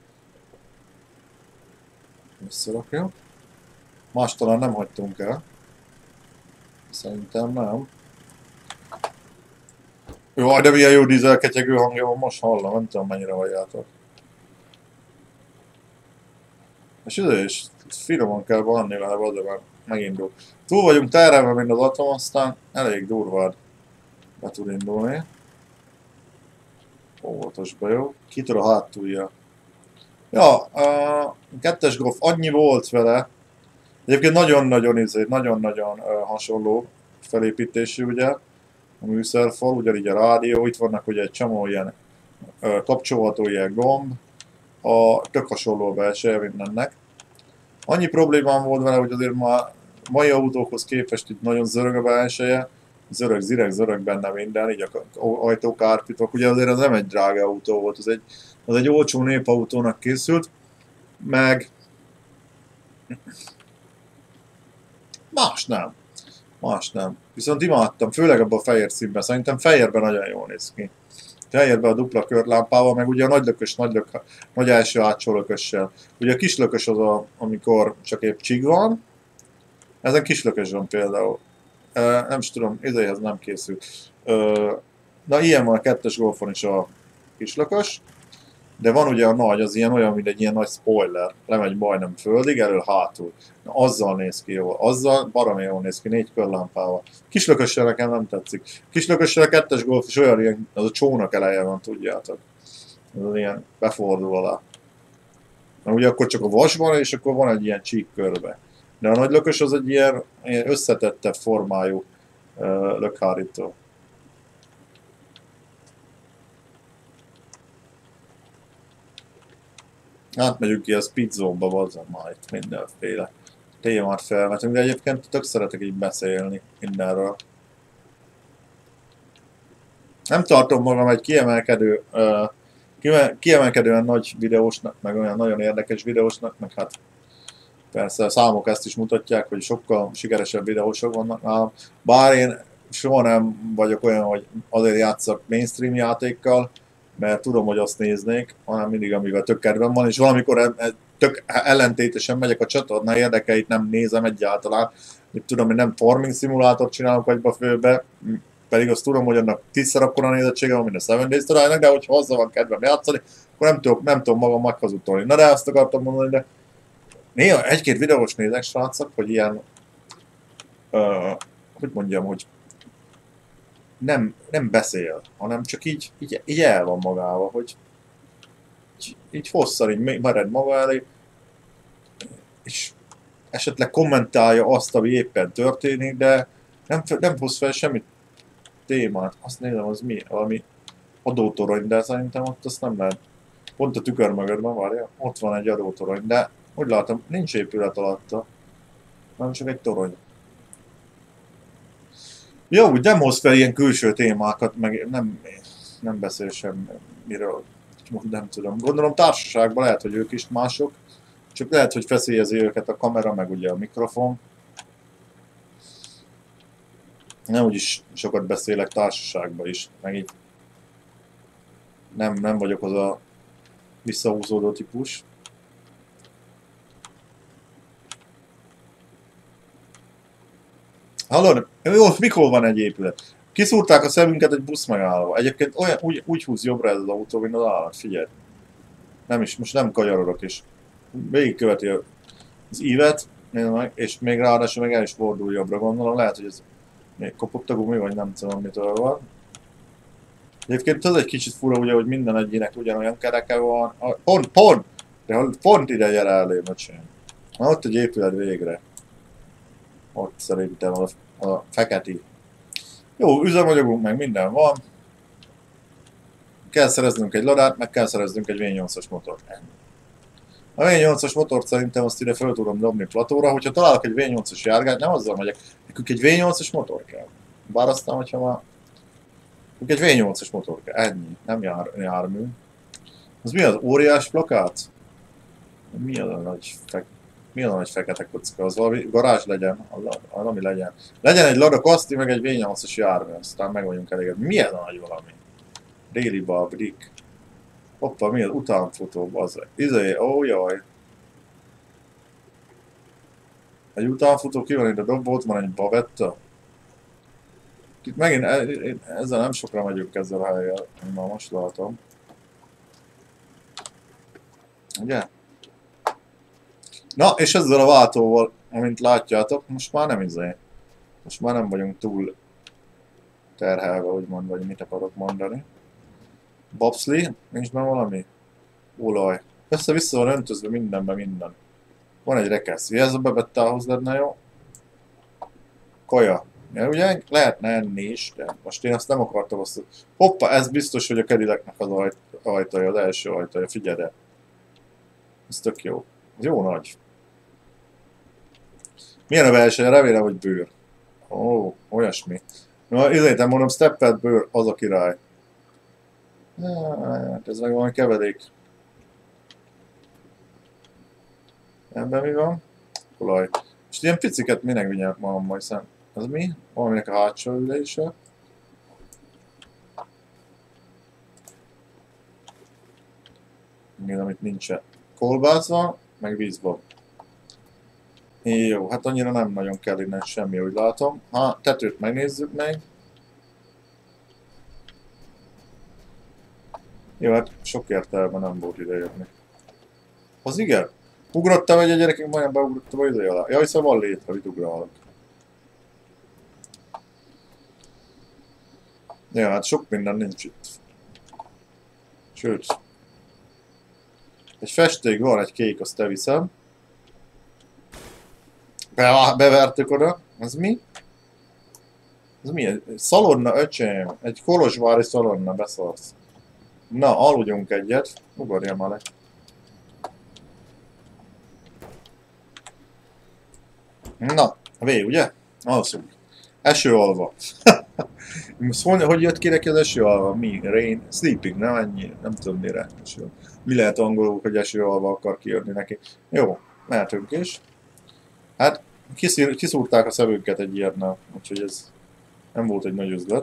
Összerakja. Más talán nem hagytunk el. Szerintem nem. Jaj, de milyen jó dízelketyegő hangja van, most hallom, nem tudom mennyire halljátok. És ez is finoman kell vanni vele, vagy már megindul. Túl vagyunk terelve, mint az atom, aztán elég durvád be tud indulni. Óvatosba jó. Kitör a hátulja. Ja, a kettes golf annyi volt vele. Egyébként nagyon-nagyon hasonló felépítésű ugye. A műszerfal, ugyanígy a rádió, itt vannak ugye egy csomó ilyen kapcsolható ilyen gomb. Tök hasonló a belseje mindennek. Annyi problémám volt vele, hogy azért már mai autókhoz képest itt nagyon zörög a belseje. Zörög benne minden, így a ajtókárpitok. Ugye azért az nem egy drága autó volt, az egy olcsó népautónak készült. Meg más nem. Viszont imádtam, főleg abban a fehér színben. Szerintem fehérben nagyon jól néz ki. Fehérben a dupla körlámpával, meg ugye a nagy első hátsó lökössel. Ugye a kis lökös az, amikor csak épp csig van. Ezen kis lökös van például. Nem is tudom, ezéhez nem készült. Na ilyen van a kettes golfon is a kis lökös. De van ugye a nagy, az ilyen olyan, mint egy ilyen nagy spoiler. Lemegy majdnem földig, elől-hátul. Na, azzal néz ki jól. Azzal baromi jól néz ki, 4 körlámpával. Kislökössel nekem nem tetszik. Kislökössel a kettes golf is olyan, ilyen, az a csónak eleje van, tudjátok. Az ilyen befordul alá. Na ugye akkor csak a vas van, és akkor van egy ilyen csík körbe. De a nagy lökös az egy ilyen összetettebb formájú lökhárító. Átmegyünk ki a speed zone-ba, bazzam már itt mindenféle témát felvetünk, de egyébként tök szeretek így beszélni mindenről. Nem tartom magam egy kiemelkedően nagy videósnak, meg olyan nagyon érdekes videósnak, meg hát persze a számok ezt is mutatják, hogy sokkal sikeresebb videósok vannak nálam. Bár én soha nem vagyok olyan, hogy azért játszak mainstream játékkal, mert tudom, hogy azt néznék, hanem mindig amivel tök kedvem van, és valamikor tök ellentétesen megyek a csatorna érdekeit, nem nézem egyáltalán. Itt tudom, hogy nem farming szimulátort csinálok agyba főbe, pedig azt tudom, hogy annak 10-szer akkora nézettsége van, mint a Seven Days to Die-nek, de hogyha hozzá van kedvem játszani, akkor nem tudom magam meghazudtolni. Na de azt akartam mondani, de néha egy-két videós nézek, srácok, hogy ilyen, hogy mondjam, hogy nem beszél, hanem csak így el van magával, hogy így hosszan, így mered maga elé, és esetleg kommentálja azt, ami éppen történik, de nem hoz fel semmit témát. Azt nézem, az mi? Valami adótorony, de szerintem ott azt nem lehet. Pont a tükör mögöttben, várja, ott van egy adótorony, de úgy látom, nincs épület alatta, hanem csak egy torony. Jó, úgy nem hoz fel ilyen külső témákat, meg nem beszél semmiről, nem tudom. Gondolom társaságban lehet, hogy ők is mások, csak lehet, hogy feszélyezi őket a kamera, meg ugye a mikrofon. Nem úgyis sokat beszélek társaságban is, meg így nem vagyok az a visszahúzódó típus. Hallod? Jó, mikor van egy épület? Kiszúrták a szemünket egy busz megállva. Egyébként olyan, úgy húz jobbra ez az autó, mint az állat, figyelj. Nem is, most nem kanyarodok is. Végigköveti az ívet, és még ráadásul meg el is fordul jobbra, gondolom. Lehet, hogy ez még kopott a gumi, vagy nem tudom, mitől van. Egyébként az egy kicsit fura, ugye, hogy minden egyének ugyanolyan kereke van. Pont! De pont ide gyere elém, öcsém. Na, ott egy épület végre. Ott szerintem a feketi. Jó, üzemanyagunk meg minden van. kell szereznünk egy Ladát, meg kell szereznünk egy V8-as motort. A V8-as motort szerintem azt ide fel tudom dobni platóra, hogyha találok egy V8-as járgát, nem azzal megyek, nekünk egy V8-as motor kell. Bár aztán, hogyha már... Egy V8-as motor kell, ennyi, nem jármű. Az mi az? Óriás plakát? Mi az a nagy fekete kocka? Az valami garázs legyen, valami legyen. Legyen egy Lada Kaszti, meg egy V8-as jármű, aztán meg vagyunk elégedve. Mi ez a nagy valami? Daily Babrik. Hoppa, mi az? Utánfutó, az. Ó, jaj. Egy utánfutó, ki van itt a dobot, van egy Babetta. Itt megint ezzel nem sokra megyünk ezzel a helyen, már most látom. Ugye? Na, és ezzel a váltóval, amint látjátok, most már nem most már nem vagyunk túl terhelve, úgymond, vagy mit akarok mondani. Bobsleigh, nincs benne valami? Olaj. Össze-vissza van öntözve mindenben minden. Van egy rekesz. Ez a Bebettához lenne jó. Kaja. Ja, ugye lehetne enni is, de most én azt nem akartam azt. Hoppa, ez biztos, hogy a Cadillacnek az ajtaja, az első ajtaja, figyeld el. Ez tök jó. Ez jó nagy. Milyen a belső? Remélem, hogy bőr. Ó, olyasmi. Na, izéten mondom, steppelt bőr, az a király. Hát ez meg valami keverék. Ebben mi van? Olaj. És ilyen piciket minek vigyek magammal, hiszen az mi? Valaminek a hátsó ülése. Mi az, amit nincsen kolbászva, meg vízban. Jó, hát annyira nem nagyon kell innen semmi, úgy látom. Ha tetőt megnézzük meg. Jó, hát sok értelme nem volt idejönni. Az igen? Ugrottam, hogy a gyerekek majdnem beugrottam a idő alá. Ja, hiszen van létre, hogy ugrálok. Ja, hát sok minden nincs itt. Sőt. Egy festék van, egy kék, azt te viszem. Bevertük oda. Ez mi? Ez mi? Egy szalonna, öcsém. Egy kolozsvári szalonna, beszarsz. Na, aludjunk egyet. Ugorjál már le. Na, V, ugye? Alszunk. Esőalva. Hogy jött ki neki az esőalva? Mi? Rain? Sleeping, nem ennyi? Nem tudom mire. Mi lehet angolul, hogy esőalva akar kijönni neki? Jó, mehetünk is. Hát, kiszúrták a szemünket egy ilyennel, úgyhogy ez nem volt egy nagy üzlet.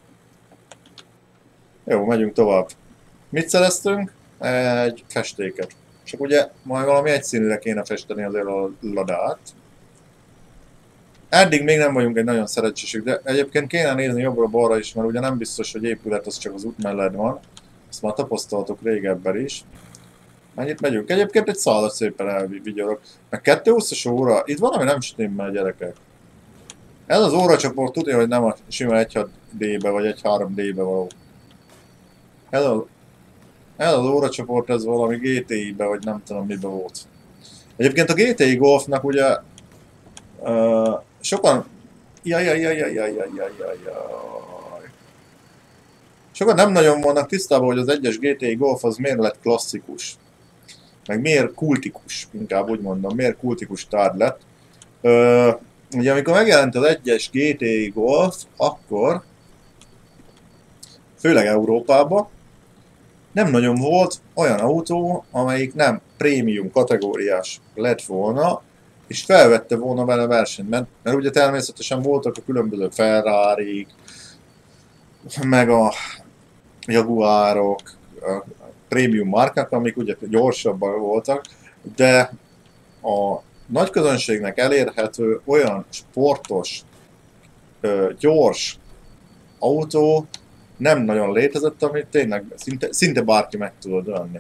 Jó, megyünk tovább. Mit szereztünk? Egy festéket. Csak ugye majd valami egyszínűre kéne festeni azért a Ladát. Eddig még nem vagyunk egy nagyon szerencsésük, de egyébként kéne nézni jobbra-balra is, mert ugye nem biztos, hogy épület az csak az út mellett van. Ezt már tapasztaltuk régebben is. Mennyit megyünk? Egyébként egy szállat szépen elvigyorok. Meg 220-as óra, itt valami nem stimmel, gyerekek. Ez az óracsoport tudja, hogy nem a sima 1.6D-be vagy 1.3D-be való. Ez az óracsoport, ez valami GTI-be, vagy nem tudom mibe volt. Egyébként a GTI Golfnak ugye sokan... Sokan nem nagyon vannak tisztában, hogy az egyes GTI Golf az miért lett klasszikus. Meg miért kultikus, inkább úgy mondom, miért kultikus tárgy lett. Ugye amikor megjelent az egyes GTI Golf, akkor, főleg Európában, nem nagyon volt olyan autó, amelyik nem prémium kategóriás lett volna, és felvette volna vele versenyt, mert ugye természetesen voltak a különböző Ferrarik, meg a Jaguárok, a prémium márkák, amik ugye gyorsabban voltak, de a nagy közönségnek elérhető olyan sportos, gyors autó nem nagyon létezett, amit tényleg szinte bárki meg tudod venni.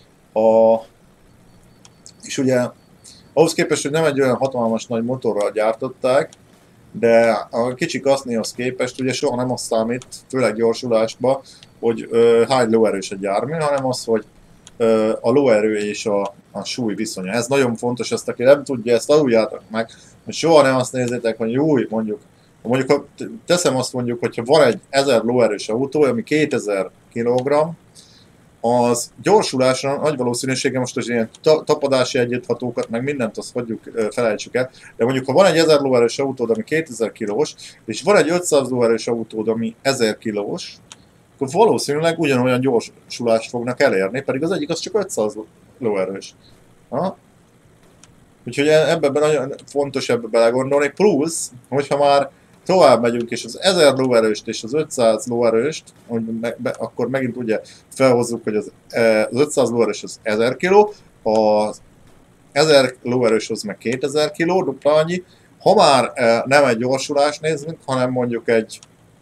És ugye ahhoz képest, hogy nem egy olyan hatalmas nagy motorral gyártották, de a kicsi kasznihoz képest ugye soha nem azt számít, főleg gyorsulásba, hogy high lóerős egy jármű, hanem az, hogy a lóerő és a súly viszonya. Ez nagyon fontos, ezt aki nem tudja, ezt aluljátok meg, hogy soha nem azt nézzétek, hogy jó, mondjuk Mondjuk, ha teszem azt mondjuk, hogyha van egy 1000 lóerős autó, ami 2000 kg, az gyorsulásra nagy valószínűsége, most az ilyen tapadási együtthatókat, meg mindent azt hagyjuk, felejtsük el, de mondjuk ha van egy 1000 lóerős autód, ami 2000 kilós, és van egy 500 lóerős autód, ami 1000 kilós, akkor valószínűleg ugyanolyan gyorsulást fognak elérni, pedig az egyik az csak 500 lóerős. Ha? Úgyhogy ebben nagyon fontos ebbe belegondolni, plusz, hogyha már tovább megyünk, és az 1000 lóerőst és az 500 lóerőst, akkor megint ugye felhozzuk, hogy az 500 lóerős az 1000 kg, az 1000 lóerős az meg 2000 kg, dupla annyi. Ha már nem egy gyorsulást nézünk, hanem mondjuk egy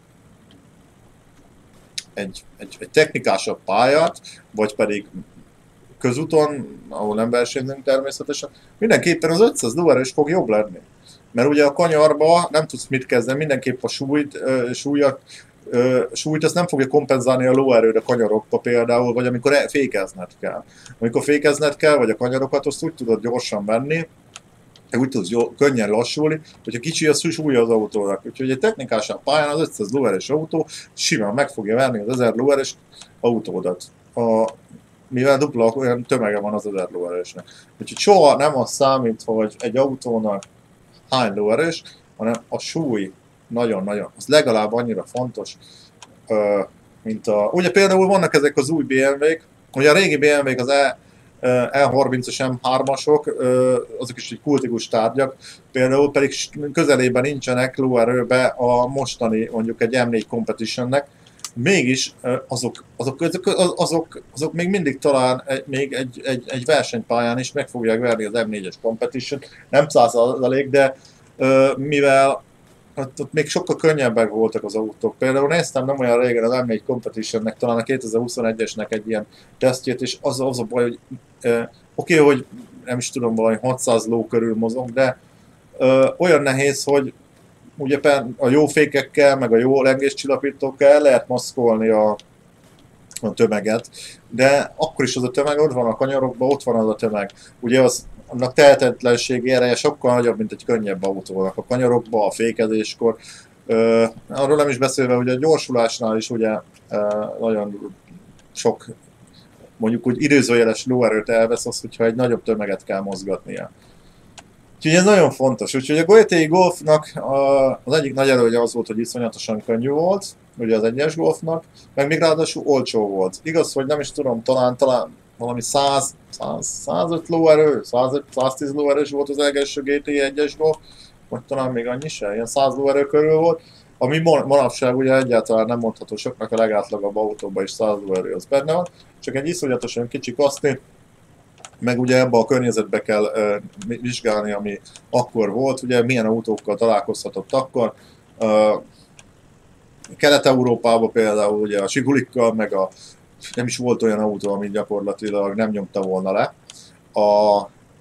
technikásabb pályát, vagy pedig közúton, ahol nem versenyzünk természetesen, mindenképpen az 500 lóerős fog jobb lenni. Mert ugye a kanyarba nem tudsz mit kezdeni, mindenképp a súlyt azt nem fogja kompenzálni a lóerőd a kanyarokba például, vagy amikor fékezned kell. Amikor fékezned kell, vagy a kanyarokat, azt úgy tudod gyorsan venni, úgy tudsz könnyen lassulni, hogyha kicsi a súlya az autónak. Úgyhogy egy technikásabb pályán az 500 lóerős autó simán meg fogja venni az 1000 lóerős autódat. Mivel dupla olyan tömege van az 1000 lóerősnek. Úgyhogy soha nem az számít, hogy egy autónak hány lóerős, hanem a súly nagyon-nagyon, az legalább annyira fontos, mint a... Ugye például vannak ezek az új BMW-k, ugye a régi BMW-k az E30-as M3-asok, azok is egy kultikus tárgyak, például pedig közelében nincsenek lóerőbe a mostani mondjuk egy M4 Competitionnek, mégis azok még mindig talán még egy versenypályán is meg fogják verni az M4-es Competition, nem 100%, de mivel ott még sokkal könnyebbek voltak az autók. Például néztem nem olyan régen az M4 Competitionnek, talán a 2021-esnek egy ilyen tesztjét, és az a baj, hogy oké, hogy nem is tudom, valami 600 ló körül mozog, de olyan nehéz, hogy ugye a jó fékekkel, meg a jó lengéscsillapítókkal el lehet maszkolni a tömeget, de akkor is az a tömeg ott van a kanyarokban, ott van az a tömeg. Ugye annak tehetetlenségi ereje sokkal nagyobb, mint egy könnyebb autónak a kanyarokban, a fékezéskor. Arról nem is beszélve, hogy a gyorsulásnál is ugye nagyon sok, mondjuk úgy időzőjeles lóerőt elvesz az, hogyha egy nagyobb tömeget kell mozgatnia. Úgyhogy ez nagyon fontos. Úgyhogy a GTI Golfnak az egyik nagy előnye az volt, hogy iszonyatosan könnyű volt, ugye az egyes Golfnak, meg még ráadásul olcsó volt. Igaz, hogy nem is tudom, talán valami 105 lóerő, 110 lóerős volt az első GTI 1-es Golf, vagy talán még annyi se, ilyen 100 lóerő körül volt, ami manapság ugye egyáltalán nem mondható soknak, a legátlagabb autóban is 100 lóerő az benne van, csak egy iszonyatosan kicsi kaszni, meg ugye ebbe a környezetbe kell vizsgálni, ami akkor volt, ugye milyen autókkal találkozhatott akkor. Kelet-Európában például ugye a Zsigulikkal, meg nem is volt olyan autó, ami gyakorlatilag nem nyomta volna le. A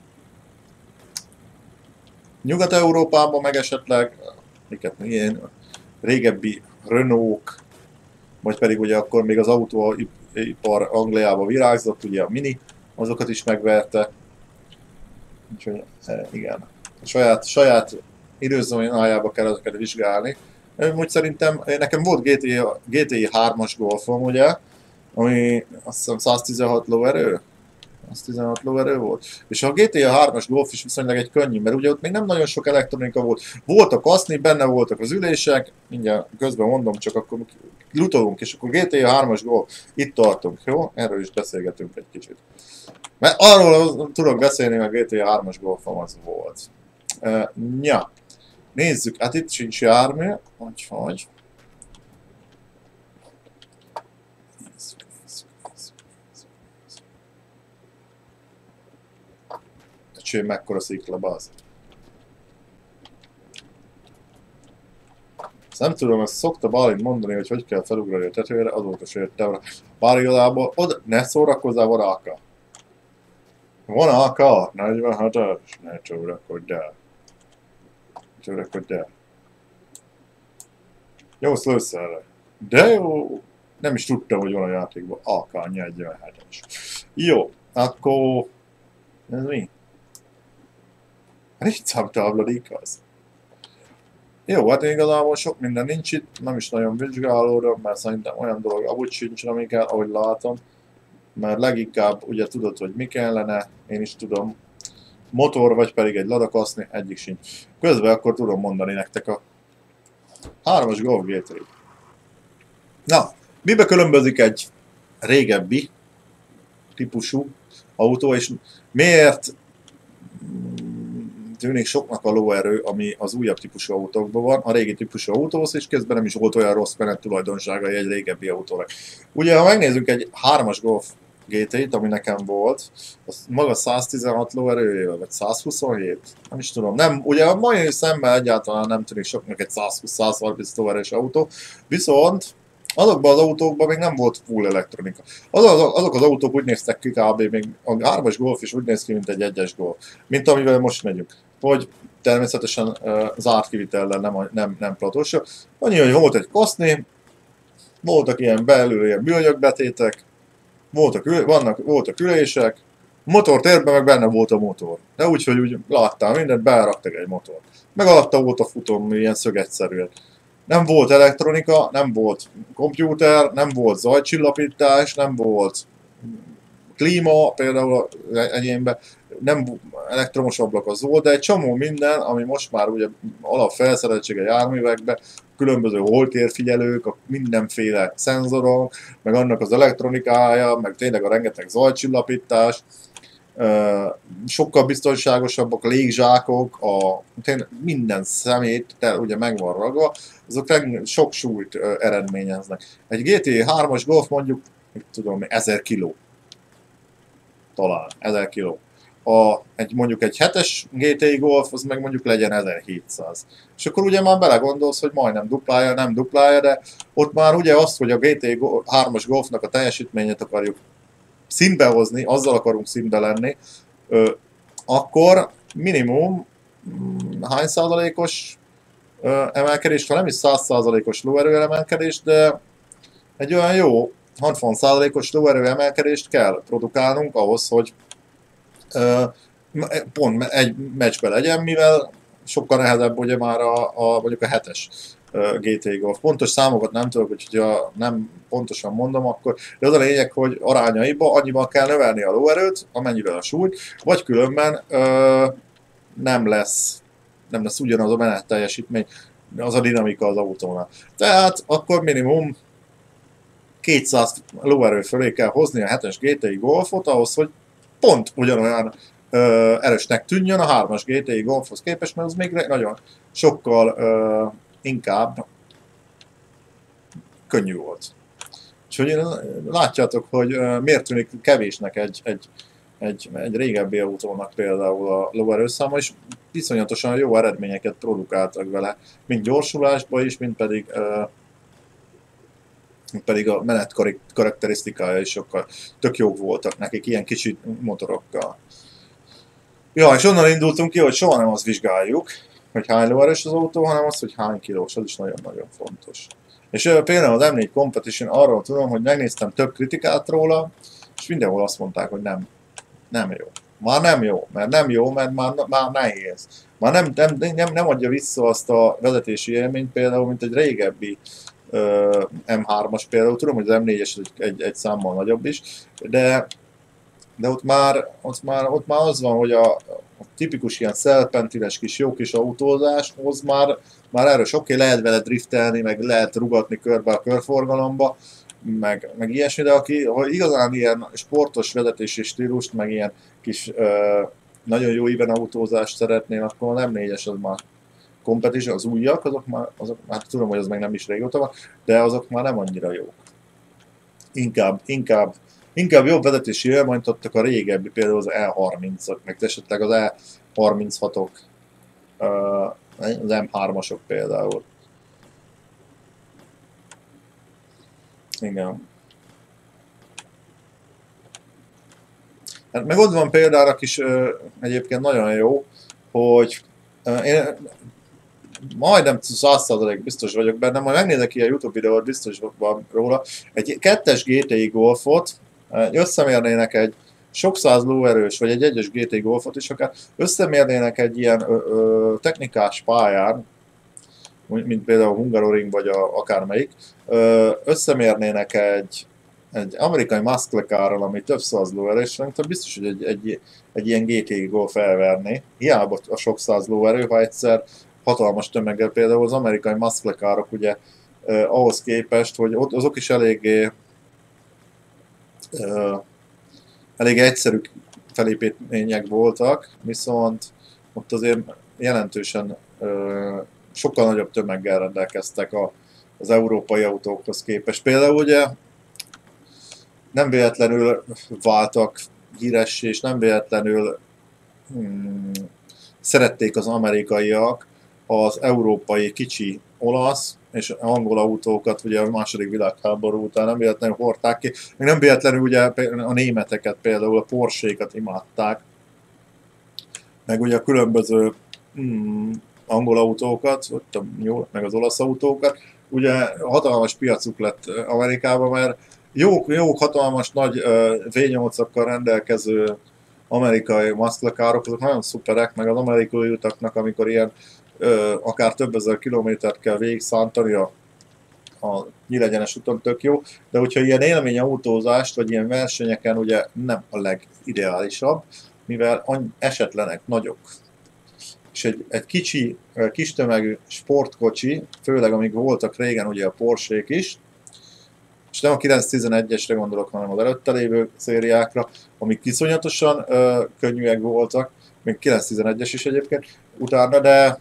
Nyugat-Európában meg esetleg ilyen régebbi Renault-k, vagy pedig ugye akkor még az autóipar Angliába virágzott, ugye a Mini, azokat is megverte. Úgyhogy igen, a saját időzónájába kell ezeket vizsgálni. Úgy szerintem, nekem volt GTI 3-as Golfom, ugye, ami azt hiszem 116 lóerő? 116 lóerő volt. És a GTI 3-as Golf is viszonylag egy könnyű, mert ugye ott még nem nagyon sok elektronika volt. Volt a kaszni, benne voltak az ülések, mindjárt közben mondom, csak akkor lutolunk, és akkor GTI 3-as Golf, itt tartunk, jó? Erről is beszélgetünk egy kicsit. Mert arról tudok beszélni, mert GTI 3-as Golfom az volt. Ja, nézzük, hát itt sincs jármű, hogy. Öcsém, mekkora szikla, bazd. Ezt nem tudom, ezt szokta Bálint mondani, hogy kell felugrani a tetőre, azóta se jöttem rá. Bár igazából, oda, ne szórakozzál, van AK. Van AK, 46-as, ne csórakodj el. Csórakodj el. Jó, szlősz erre. De jó, nem is tudtam, hogy van a játékban AK 47-es. Jó, akkor... Ez mi? Létszámtábla, igaz? Jó, hát igazából sok minden nincs itt, nem is nagyon vizsgálódom, mert szerintem olyan dolog amúgy sincs, ami kell, ahogy látom. Mert leginkább ugye tudod, hogy mi kellene, én is tudom, motor vagy pedig egy ladakaszni, egyik sincs. Közben akkor tudom mondani nektek a 3-as Golf GTI. Na, mibe különbözik egy régebbi típusú autó, és miért tűnik soknak a lóerő, ami az újabb típusú autókban van, a régi típusú autóhoz, és közben nem is volt olyan rossz menet tulajdonságai egy régebbi autónak. Ugye, ha megnézzük egy 3-as Golf GT-t, ami nekem volt, az maga 116 lóerőjével, vagy 127, nem is tudom. Nem, ugye a mai szemmel egyáltalán nem tűnik soknak egy 120-130 lóerős autó, viszont azokban az autókban még nem volt full elektronika. Azok az autók úgy néztek ki kb. Még a 3-as Golf is úgy néz ki, mint egy 1-es Golf. Mint amivel most megyünk. Hogy természetesen zárt kivitellel, nem platós. Annyi, hogy volt egy kaszni, voltak ilyen belül ilyen műanyagbetétek, voltak ülések, motortérben meg benne volt a motor. De úgy, hogy úgy láttál mindent, beraktak egy motor. Meg alatta volt a futom ilyen szögetszerűen. Nem volt elektronika, nem volt komputer, nem volt zajcsillapítás, nem volt klíma, például enyémben, nem elektromos ablak az volt, de egy csomó minden, ami most már ugye alapfelszereltsége járművekbe, különböző holtérfigyelők, a mindenféle szenzorok, meg annak az elektronikája, meg tényleg a rengeteg zajcsillapítás, sokkal biztonságosabbak a légzsákok, tényleg minden szemét ugye meg van ragva, azok sok súlyt eredményeznek. Egy GT 3-as Golf mondjuk, tudom, 1000 kg. Talán 1000 kg. Mondjuk egy 7-es GTI Golf, az meg mondjuk legyen 1700. És akkor ugye már belegondolsz, hogy majdnem duplája, nem duplája, de ott már ugye azt, hogy a GTI 3-as Golfnak a teljesítményét akarjuk színbe hozni, azzal akarunk színbe lenni, akkor minimum hány százalékos emelkedést, ha nem is 100%-os lóerő emelkedést, de egy olyan jó 60%-os lóerő emelkedést kell produkálnunk ahhoz, hogy pont egy meccsbe legyen, mivel sokkal nehezebb ugye már mondjuk a 7-es GT Golf. Pontos számokat nem tudok, úgyhogy ha nem pontosan mondom, akkor de az a lényeg, hogy arányaiba annyival kell növelni a lóerőt, amennyivel a súlyt, vagy különben nem lesz ugyanaz a menet teljesítmény, az a dinamika az autónál. Tehát akkor minimum 200 lóerő fölé kell hozni a 7-es GTI Golfot ahhoz, hogy pont ugyanolyan erősnek tűnjön a 3-as GTI Golfhoz képest, mert az még nagyon sokkal inkább könnyű volt. Úgyhogy látjátok, hogy miért tűnik kevésnek egy régebbi autónak például a lóerőszáma, és viszonyatosan jó eredményeket produkáltak vele, mind gyorsulásban is, mind pedig a menet karakterisztikája is sokkal tök jók voltak nekik ilyen kicsi motorokkal. Ja, és onnan indultunk ki, hogy soha nem azt vizsgáljuk, hogy hány lóerős az autó, hanem azt, hogy hány kilós, az is nagyon-nagyon fontos. És például az M4 Competition, arról tudom, hogy megnéztem több kritikát róla, és mindenhol azt mondták, hogy nem jó. Már nem jó, mert már nehéz. Már nem adja vissza azt a vezetési élményt például, mint egy régebbi M3-as például. Tudom, hogy az M4-es egy számmal nagyobb is, de ott már az van, hogy a tipikus ilyen szerpentines jó kis autózáshoz már erős, oké, lehet vele driftelni, meg lehet rugatni körbe a körforgalomba, meg ilyesmi, de ha igazán ilyen sportos vezetési stílust, meg ilyen kis nagyon jó íven autózást szeretnél, akkor nem 4-es, az már Competition, az újak, azok már tudom, hogy az meg nem is régóta van, de azok már nem annyira jók. Inkább jobb vezetési élményt adtak a régebbi, például az E30-ak, meg esetleg az E36-ok, az M3-asok például. Igen. Hát meg ott van például is egyébként nagyon jó, hogy én majdnem 100% biztos vagyok benne, majd megnézek ilyen YouTube videót, biztos van róla, egy 2-es GTI Golfot, összemérnének egy sok száz lóerős, vagy egy 1-es GTI Golfot is akár, összemérnének egy ilyen technikás pályán, mint például a Hungaroring vagy akármelyik, összemérnének egy amerikai muscle carral, ami több száz lóerő, és biztos, hogy egy ilyen GT Golf elverni. Hiába a sok száz lóerő, ha egyszer hatalmas tömeggel, például az amerikai muscle carok ugye ahhoz képest, hogy ott azok is elég egyszerű felépítmények voltak, viszont ott azért jelentősen sokkal nagyobb tömeggel rendelkeztek az európai autókhoz képest. Például ugye nem véletlenül váltak híressé, és nem véletlenül szerették az amerikaiak az európai kicsi olasz és angol autókat, ugye a második világháború után nem véletlenül hordták ki, még nem véletlenül ugye a németeket, például a Porsche-kat imádták, meg ugye a különböző angol autókat, jó, meg az olasz autókat, ugye hatalmas piacuk lett Amerikában, mert jó hatalmas nagy V8-akkal rendelkező amerikai muscle carok, azok nagyon szuperek, meg az amerikai utaknak, amikor ilyen akár több ezer kilométert kell végigszántani a nyílegyenes úton, tök jó, de hogyha ilyen élményautózást, vagy ilyen versenyeken ugye nem a legideálisabb, mivel esetlenek, nagyok. És egy kicsi, kis tömegű sportkocsi, főleg amíg voltak régen ugye a Porsche-k is, és nem a 911-esre gondolok, hanem az előtte lévő szériákra, amik iszonyatosan könnyűek voltak, még 911-es is egyébként utána, de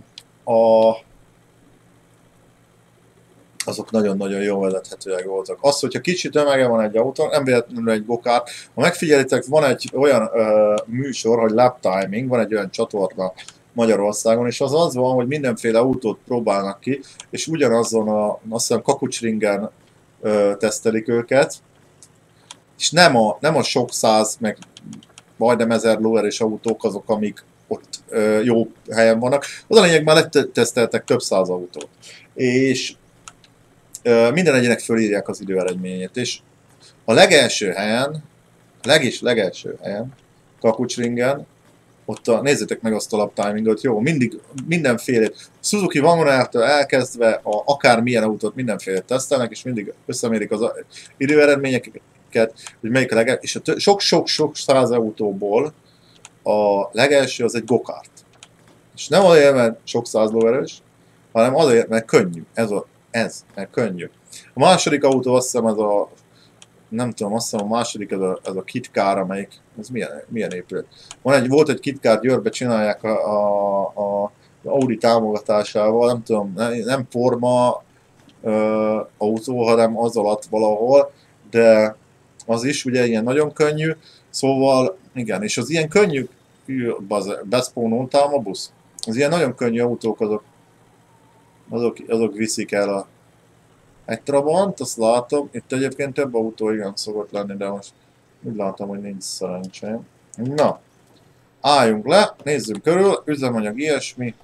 azok nagyon-nagyon jól vezethetőek voltak. Az, hogyha kicsi tömege van egy autón, nem véletlenül egy gokart. Ha megfigyelitek, van egy olyan műsor, hogy lap timing, van egy olyan csatorna Magyarországon, és az van, hogy mindenféle autót próbálnak ki, és ugyanazon azt hiszem kakucsringen tesztelik őket, és nem a sok száz, meg majdnem 1000 lóerős autók azok, amik ott jó helyen vannak. Az a lényeg, már leteszteltek több száz autót. És minden egyének fölírják az időeredményét, és a legelső helyen, legelső helyen, Kakucsringen, ott nézzétek meg azt a lap timingot, jó, mindig mindenféle, Suzuki Wagoner-től elkezdve akármilyen autót mindenféle tesztelnek, és mindig összemérik az időeredményeket, hogy melyik a legelső, és a sok-sok száz autóból a legelső az egy gokart. És nem azért, mert sok száz lóerős, hanem azért, mert könnyű. Mert könnyű. A második autó, azt hiszem, nem tudom, azt hiszem a második, ez a Kit Car, amelyik, ez milyen épület. Volt egy Kit Car, Győrbe csinálják az Audi támogatásával, nem tudom, nem forma autó, hanem az alatt valahol, de az is ugye ilyen nagyon könnyű, szóval igen, és az ilyen könnyű, beszpónoltam a busz. Az ilyen nagyon könnyű autók, azok viszik el egy Trabant, azt látom, itt egyébként több autó igen szokott lenni, de most úgy látom, hogy nincs szerencsém. Na, álljunk le, nézzünk körül, üzemanyag ilyesmi.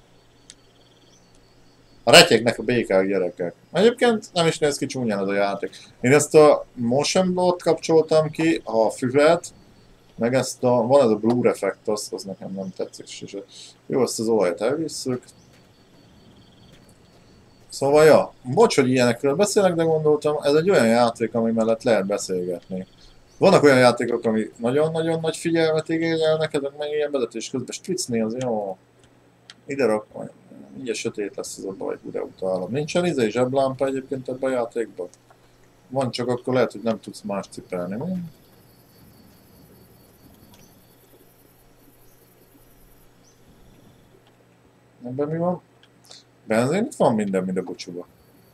A retyegnek a békák, gyerekek. Egyébként nem is néz ki csúnyán ez a játék. Én ezt a Motion Blot kapcsoltam ki, a füvet, meg van ez a Blur effekt, az nekem nem tetszik. Jó, ezt az olajat elvisszük. Szóval, ja, bocs, hogy ilyenekről beszélek, de gondoltam, ez egy olyan játék, ami mellett lehet beszélgetni. Vannak olyan játékok, ami nagyon-nagyon nagy figyelmet igényelnek, ezek meg ilyen vezetés közben stricni, az jó. Ide rakom, mindjárt sötét lesz ez a baj, ide utálom. Nincsen zseblámpa egyébként ebben a játékban? Van, csak akkor lehet, hogy nem tudsz más cipelni, mi? Ebben mi van? Benzin? Itt van minden a bocsúba.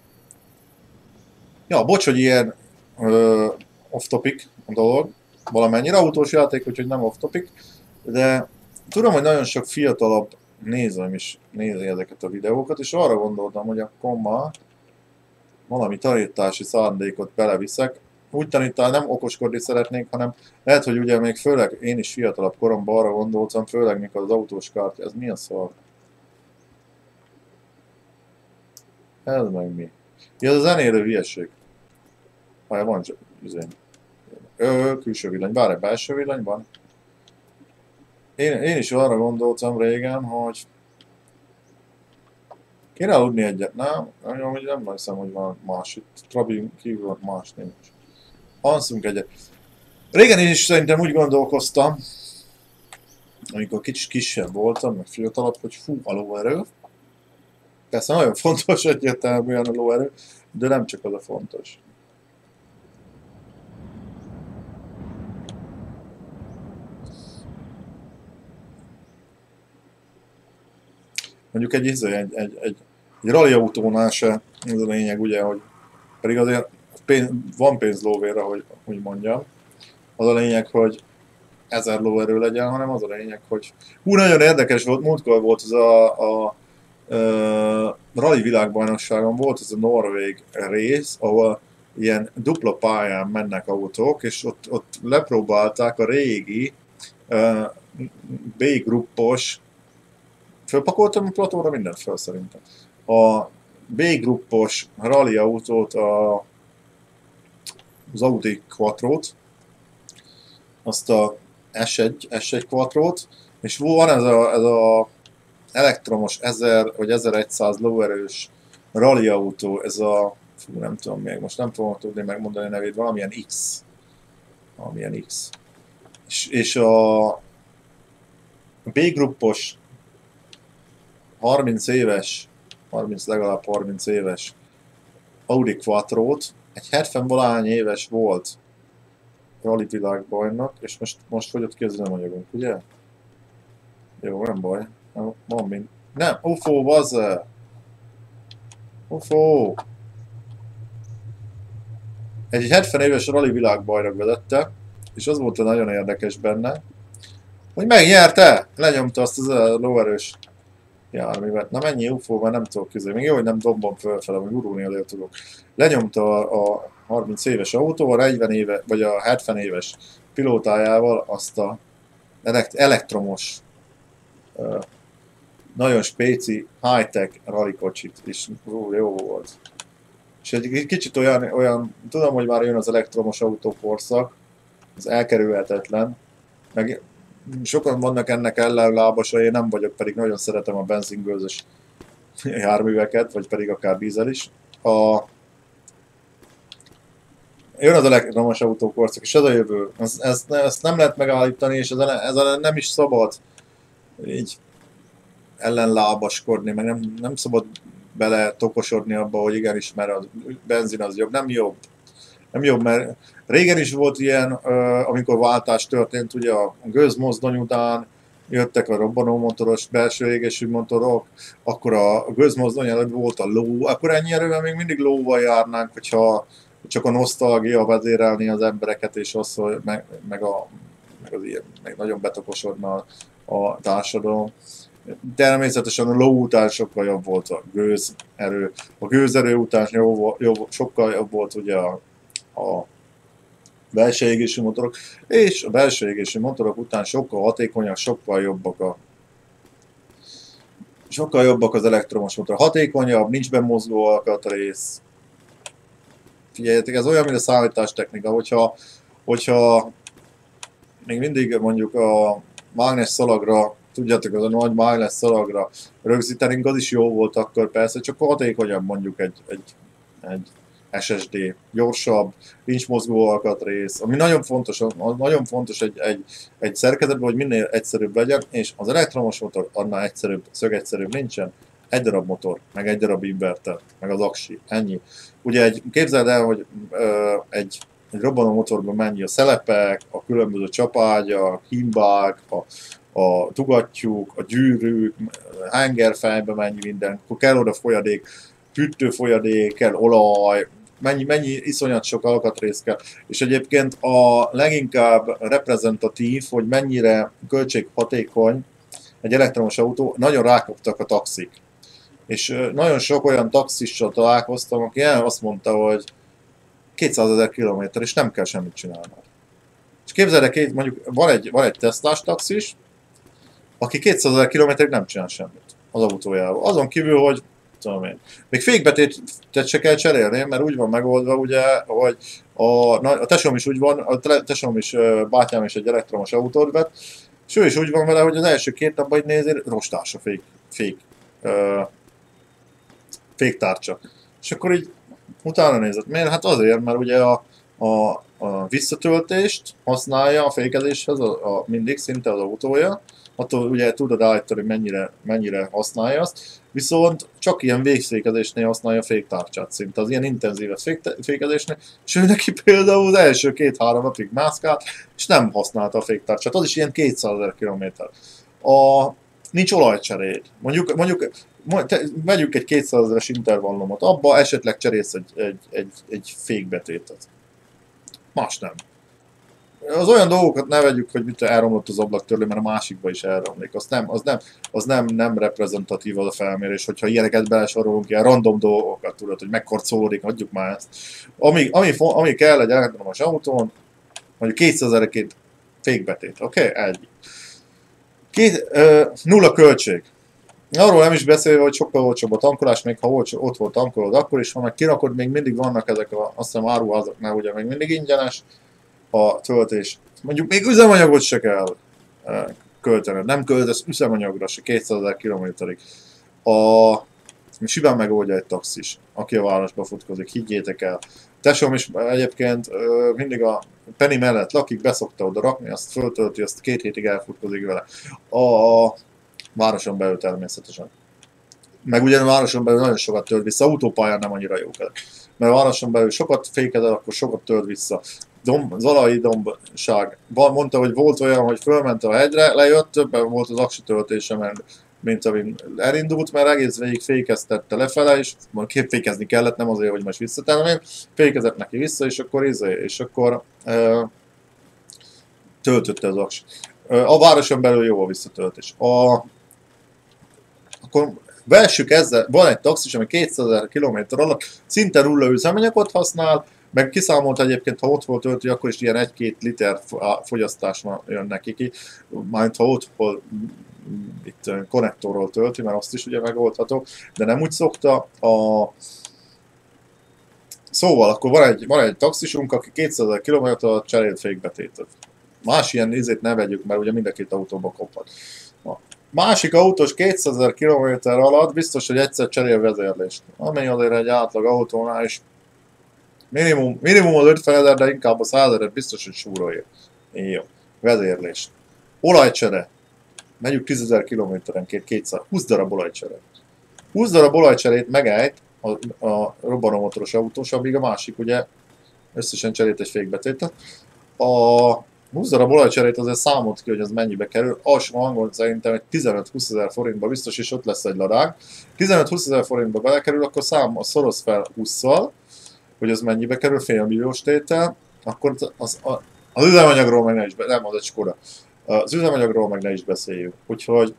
Ja, bocs, hogy ilyen off-topic a dolog. Valamennyire autós játék, úgyhogy nem off-topic. De tudom, hogy nagyon sok fiatalabb nézőm is nézi ezeket a videókat, és arra gondoltam, hogy akkor ma valami tanítási szándékot beleviszek. Úgy tanítani, nem okoskodni szeretnék, hanem lehet, hogy ugye még főleg én is fiatalabb koromban arra gondoltam, főleg mikor az autós kártya, ez mi a szar? Ez meg mi? Ja, ez a zenélő hülyeség. Ha van csak üzén. Külső villany, bár egy belső villany van. Én is arra gondoltam régen, hogy Kéne aludni egyet, nem? Nem hiszem, hogy van más. Itt Trabin kívül más nincs. Alszunk egyet. Régen én is szerintem úgy gondolkoztam, amikor kisebb voltam, meg fiatalabb, hogy fú, a lóerő. Persze nagyon fontos egyértelműen a lóerő, de nem csak az a fontos. Mondjuk egy rally autónál se ez a lényeg, ugye, hogy pedig azért van pénz lóvérre, hogy úgy mondjam. Az a lényeg, hogy 1000 lóerő legyen, hanem az a lényeg, hogy nagyon érdekes volt, múltkor volt ez a rally világbajnokságon, volt ez a norvég rész, ahol ilyen dupla pályán mennek autók, és ott lepróbálták a régi B-gruppos, fölpakoltam a platóra mindent föl szerintem. A B-gruppos rally autót, az Audi Quattro-t, azt a S1 Quattro-t, és van ez a elektromos 1000 vagy 1100 lóerős rally autó, ez a, fú, nem tudom még, most nem tudom tudni megmondani a nevét, valamilyen X. Valamilyen X. És a B-gruppos 30 éves, legalább 30 éves Audi Quattro-t egy 70-valahány éves volt rally világbajnok, és most fogyott ki az üzemanyagunk, ugye? Jó, nem baj. Van mind. Nem, UFO, bazze! UFO! Egy 70 éves rally világbajnok vezette, és az volt a nagyon érdekes benne, hogy megnyerte! Lenyomta azt az lóerős járművet. Na mennyi UFO, mert nem tudok közé. Még jó, hogy nem dombom fölfele, hogy gurulni azért tudok. Lenyomta a 30 éves autóval, 40 éve, vagy a 70 éves pilótájával azt a elektromos, nagyon spéci, high-tech rallykocsit is. Jó volt. És egy kicsit olyan, tudom, hogy már jön az elektromos autókorszak, az elkerülhetetlen, meg sokan vannak ennek ellenlábasai, én nem vagyok, pedig nagyon szeretem a benzingőzös járműveket, vagy pedig akár dízel is. Jön az elektromos autókorszak, és ez a jövő. Ezt nem lehet megállítani, és ezzel nem is szabad így ellenlábaskodni, meg nem szabad bele tokosodni abba, hogy igenis, mert a benzin az jobb. Nem jobb. Nem jobb, mert régen is volt ilyen, amikor váltás történt, ugye a gőzmozdony után jöttek a robbanómotoros belső égésű motorok, akkor a gőzmozdony előtt volt a ló, akkor ennyi erővel még mindig lóval járnánk, hogyha csak a nosztalgia vezérelni az embereket, és az, hogy meg nagyon betokosodna a társadalom. Természetesen a ló után sokkal jobb volt a gőzerő. A gőzerő után sokkal jobb volt ugye a belső égésű motorok, és a belső égésű motorok után sokkal hatékonyak, sokkal jobbak az elektromos motorok. Hatékonyabb, nincs bemozgó alkatrész. Figyeljetek, ez olyan, mint a számítástechnika, hogyha még mindig mondjuk a mágnes szalagra, tudjátok, az a nagy mágnes szalagra rögzítenünk, az is jó volt akkor persze, csak hatékonyabb mondjuk egy SSD, gyorsabb, nincs mozgó alkatrész, ami nagyon fontos egy szerkezetben, hogy minél egyszerűbb legyen, és az elektromos motor annál egyszerűbb, szögegyszerűbb nincsen. Egy darab motor, meg egy darab inverter, meg az aksi, ennyi. Ugye képzeld el, hogy egy robbanó motorban mennyi a szelepek, a különböző csapágyak, himbák, a tugattyúk, a gyűrűk, hengerfejbe mennyi minden, akkor kell oda folyadék, hűtőfolyadék, kell olaj, mennyi iszonyat sok alkatrész kell. És egyébként a leginkább reprezentatív, hogy mennyire költséghatékony egy elektromos autó, nagyon rákaptak a taxik. És nagyon sok olyan taxissal találkoztam, aki azt mondta, hogy 200 000 kilométer, és nem kell semmit csinálni. És képzeld el, mondjuk van egy Teslás taxis, aki 200 000 kilométerig nem csinál semmit az autójával. Azon kívül, hogy tudom én. Még fékbetétet se kell cserélni, mert úgy van megoldva, ugye, hogy a tesóm is úgy van, a tesóm is, bátyám is egy elektromos autót vett, és ő is úgy van vele, hogy az első 2 napban így nézi, rostás a fék féktárcsa. És akkor így utána nézett, miért? Hát azért, mert ugye a visszatöltést használja a fékezéshez mindig szinte az autója, attól ugye tudod állítani, hogy mennyire használja azt, viszont csak ilyen végfékezésnél használja a féktárcsát szinte, az ilyen intenzíves fékezésnél, és ő neki például az első 2-3 napig mászkált, és nem használta a féktárcsát, az is ilyen 200 000 kilométer. Nincs olajcseréd. Vegyük egy 200 000-es intervallumot, abba esetleg cserélsz egy fékbetétet. Más nem. Az olyan dolgokat ne vegyük, hogy mit elromlott az ablaktörlő, mert a másikba is elromlik. Az nem reprezentatív az a felmérés, hogyha ilyeneket belesorolunk, ilyen random dolgokat, tudod, hogy megkorcolódik, hagyjuk már ezt. Ami kell egy elektromos autón, mondjuk 200 000-ként fékbetét, oké? Egy. Nulla költség. Arról nem is beszélve, hogy sokkal olcsóbb a tankolás, még ha ott volt tankolod, akkor is van, meg kirakod, még mindig vannak ezek azt hiszem áruházaknál, ugye még mindig ingyenes a töltés. Mondjuk még üzemanyagot se kell költened, nem költesz üzemanyagra se 200 000 kilométerig. Simán megoldja egy taxis, aki a városba futkozik, higgyétek el. Tesóm is egyébként mindig a Penny mellett lakik, beszokta oda rakni, azt föltölti, azt 2 hétig elfutkozik vele. A városon belül természetesen. Meg ugye a városon belül nagyon sokat tölt vissza, autópályán nem annyira jók ezek. Mert a városon belül sokat fékezel, akkor sokat tölt vissza. Zalai dombság. Mondta, hogy volt olyan, hogy fölment a hegyre, lejött, többen volt az aksi töltése, mint amin elindult, mert egész végig fékeztette lefele, és fékezni kellett, nem azért, hogy most visszatermelni, fékezett neki vissza, és akkor töltötte az aksi. A városon belül jó a visszatöltés. Akkor vessük ezzel, van egy taxis, ami 200 000 km alatt szinte nulla üzemanyagot használ, meg kiszámolt egyébként, ha ott volt töltő, akkor is ilyen 1-2 liter fogyasztás jön neki ki, majd ha ott itt konnektorról tölti, mert azt is ugye megoldható, de nem úgy szokta. Szóval akkor van egy taxisunk, aki 200 000 km alatt cserélt fékbetétet. Más ilyen ízét ne vegyük, mert ugye mind a két autóba kophat. Másik autós 200 000 km alatt biztos, hogy egyszer cserél vezérlést. Ami azért egy átlag autónál is minimum az 50 000, de inkább a 100 000 biztos, hogy súrolja. Jó. Vezérlést. Olajcsere. Megyünk 10 000 kilométerenként 20 darab olajcsere. 20 darab olajcserét megejt a robbanómotoros autós, amíg a másik ugye összesen cserélt egy fékbetétet. A 20 darab olajcserét azért számolt ki, hogy az mennyibe kerül. Alsó hangon szerintem egy 15-20 000 forintba biztos, és ott lesz egy ladág. 15-20 000 forintba belekerül, akkor szoroz fel 20-szal, hogy az mennyibe kerül, félmilliós tétel, akkor az üzemanyagról meg ne is nem, az egy Skoda. Az üzemanyagról meg ne is beszéljünk. Úgyhogy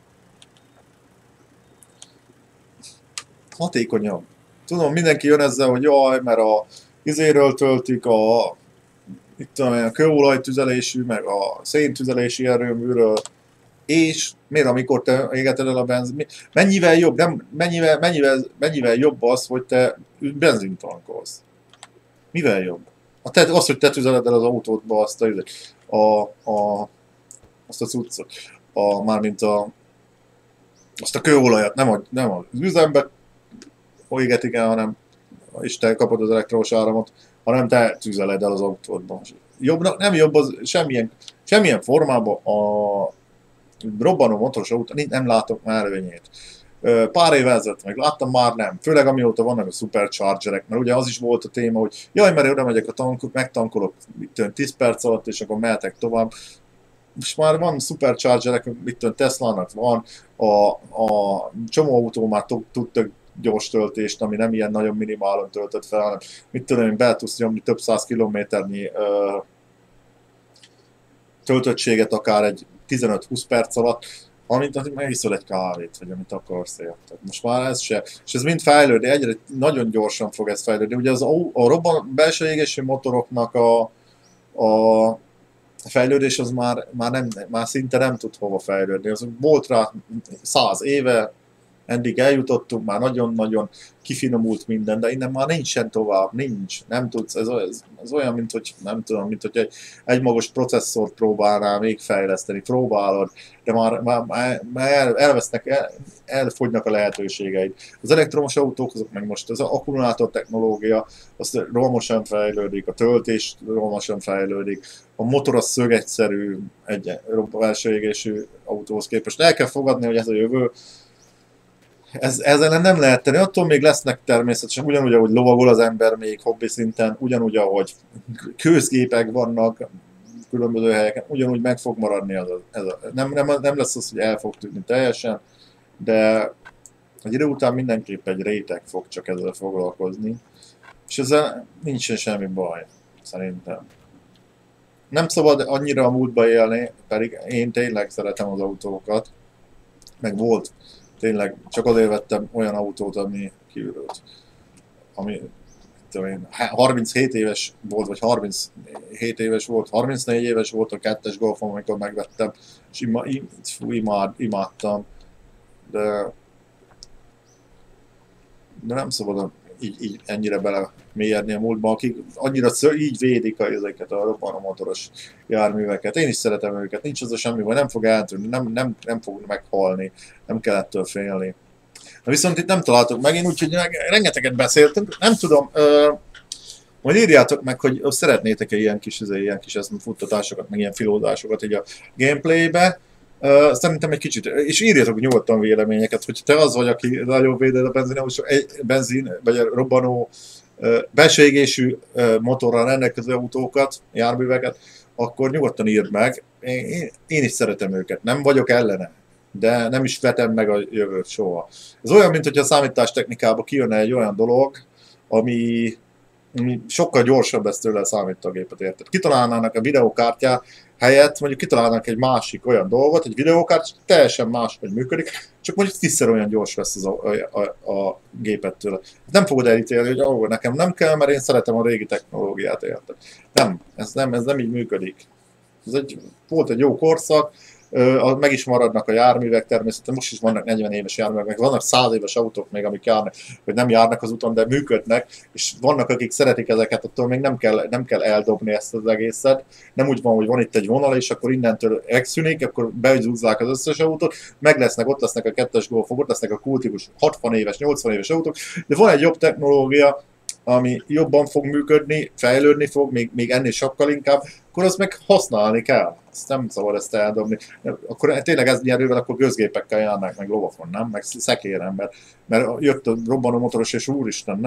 hatékonyabb. Tudom, mindenki jön ezzel, hogy jaj, mert a izéről töltik a kőolajtüzelésű, meg a széntüzelési erőműről, és miért, amikor te égeted el a benzin, mennyivel jobb, mennyivel jobb az, hogy te benzint tankolsz? Mivel jobb? Az, hogy te tüzeled el az autódba azt a cuccot, mármint azt a kőolajat, nem az üzembe égetik el, hanem és te kapod az elektromos áramot, hanem te tüzeled el az autódban. Nem jobb az semmilyen formában a robbanó motoros autó, nem látok már előnyét. Pár éve ezelőtt meg láttam, már nem. Főleg amióta vannak a superchargerek, mert ugye az is volt a téma, hogy jaj, mert oda megyek megtankolok 10 perc alatt, és akkor mehetek tovább. Most már van superchargerek, Tesla-nak van, a csomó autó már tud tök gyors töltést, ami nem ilyen nagyon minimálon töltött fel, hanem mit tudom én, be tudsz nyomni több 100 kilométernyi töltöttséget akár egy 15-20 perc alatt, amit megiszol egy kávét, vagy amit akarsz, érted. Most már ez se. És ez mind fejlődni, egyre nagyon gyorsan fog ez fejlődni. Ugye a belső égésű motoroknak a fejlődés az már szinte nem tud hova fejlődni. Az volt rá 100 éve, eddig eljutottunk, már nagyon-nagyon kifinomult minden, de innen már nincsen tovább, nincs, nem tudsz, ez olyan, mint hogy nem tudom, mint hogy egy magos processzort próbálnál még fejleszteni, próbálod, de már elvesznek, elfogynak a lehetőségeid. Az elektromos autók, azok meg most az akkumulátor technológia, az rohamosan fejlődik, a töltés rohamosan fejlődik, a motor az szögegyszerű egy belső égésű autóhoz képest. El kell fogadni, hogy ez a jövő. Ezzel nem lehet tenni, attól még lesznek természetesen, ugyanúgy, ahogy lovagol az ember még hobbi szinten, ugyanúgy, ahogy kőzgépek vannak különböző helyeken, ugyanúgy meg fog maradni nem lesz az, hogy el fog tűnni teljesen, de egy idő után mindenképp egy réteg fog csak ezzel foglalkozni, és ezzel nincsen semmi baj, szerintem. Nem szabad annyira a múltba élni, pedig én tényleg szeretem az autókat, meg volt. Tényleg csak azért vettem olyan autót, ami kiürült. Ami, tudom én, 37 éves volt, vagy 37 éves volt, 34 éves volt a 2-es Golfom, amikor megvettem, és imádtam. De nem szabad így ennyire bele mélyedni a múltba, akik annyira így védik ezeket a robbanomotoros járműveket. Én is szeretem őket, nincs az a semmi baj, nem fog eltűnni, nem fog meghalni, nem kell ettől félni. Na viszont itt nem találtuk meg, én úgyhogy rengeteget beszéltünk, nem tudom, majd írjátok meg, hogy szeretnétek-e ilyen kis futtatásokat, meg ilyen filózásokat így a gameplaybe. Szerintem egy kicsit, és írjatok nyugodtan véleményeket, hogy te az vagy, aki nagyon véded a benzin vagy a robbanó belső égésű motorral rendelkező autókat, járműveket, akkor nyugodtan írd meg. Én is szeretem őket, nem vagyok ellene, de nem is vetem meg a jövőt soha. Ez olyan, mint hogy a számítástechnikában kijönne egy olyan dolog, ami sokkal gyorsabb lesz tőle a számítógépet, érted? Kitalálnának a videokártyát helyett, mondjuk kitalálnak egy másik olyan dolgot, egy videokártya teljesen máshogy működik, csak mondjuk 10-szer olyan gyors lesz a gépet tőle. Nem fogod elítélni, hogy nekem nem kell, mert én szeretem a régi technológiát, érted? Ez nem így működik. Volt egy jó korszak, meg is maradnak a járművek, természetesen most is vannak 40 éves járművek, meg vannak 100 éves autók még, amik járnak, vagy nem járnak az úton, de működnek, és vannak, akik szeretik ezeket, attól még nem kell eldobni ezt az egészet. Nem úgy van, hogy van itt egy vonal, és akkor innentől megszűnik, akkor behúzzák az összes autót, ott lesznek a 2-es Golfok, ott lesznek a kultikus 60 éves, 80 éves autók, de van egy jobb technológia, ami jobban fog működni, fejlődni fog, még ennél sokkal inkább, akkor azt meg használni kell. Ezt nem szabad ezt eldobni. Akkor tényleg ez nyerővel, akkor gőzgépekkel járnák meg lovakon, nem? Meg szekéren, mert jött a robbanómotoros, és úristen,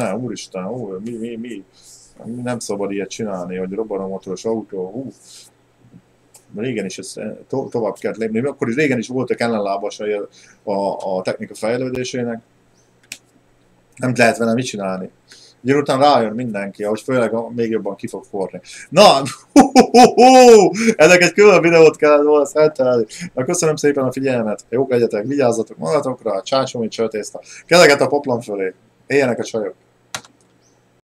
mi? Nem szabad ilyet csinálni, hogy robbanómotoros autó, régen is ezt tovább kellett lépni. Akkor is régen is voltak ellenlábasai a technika fejlődésének. Nem lehet vele mit csinálni. Ugye után rájön mindenki, ahogy főleg még jobban ki fog forni. Na, ennek egy külön videót kellett volna szentelni. Na, köszönöm szépen a figyelmet, jók legyetek, vigyázzatok magatokra, csácsomit, sörtészta. Kezeket a poplan fölé, éljenek a csajok!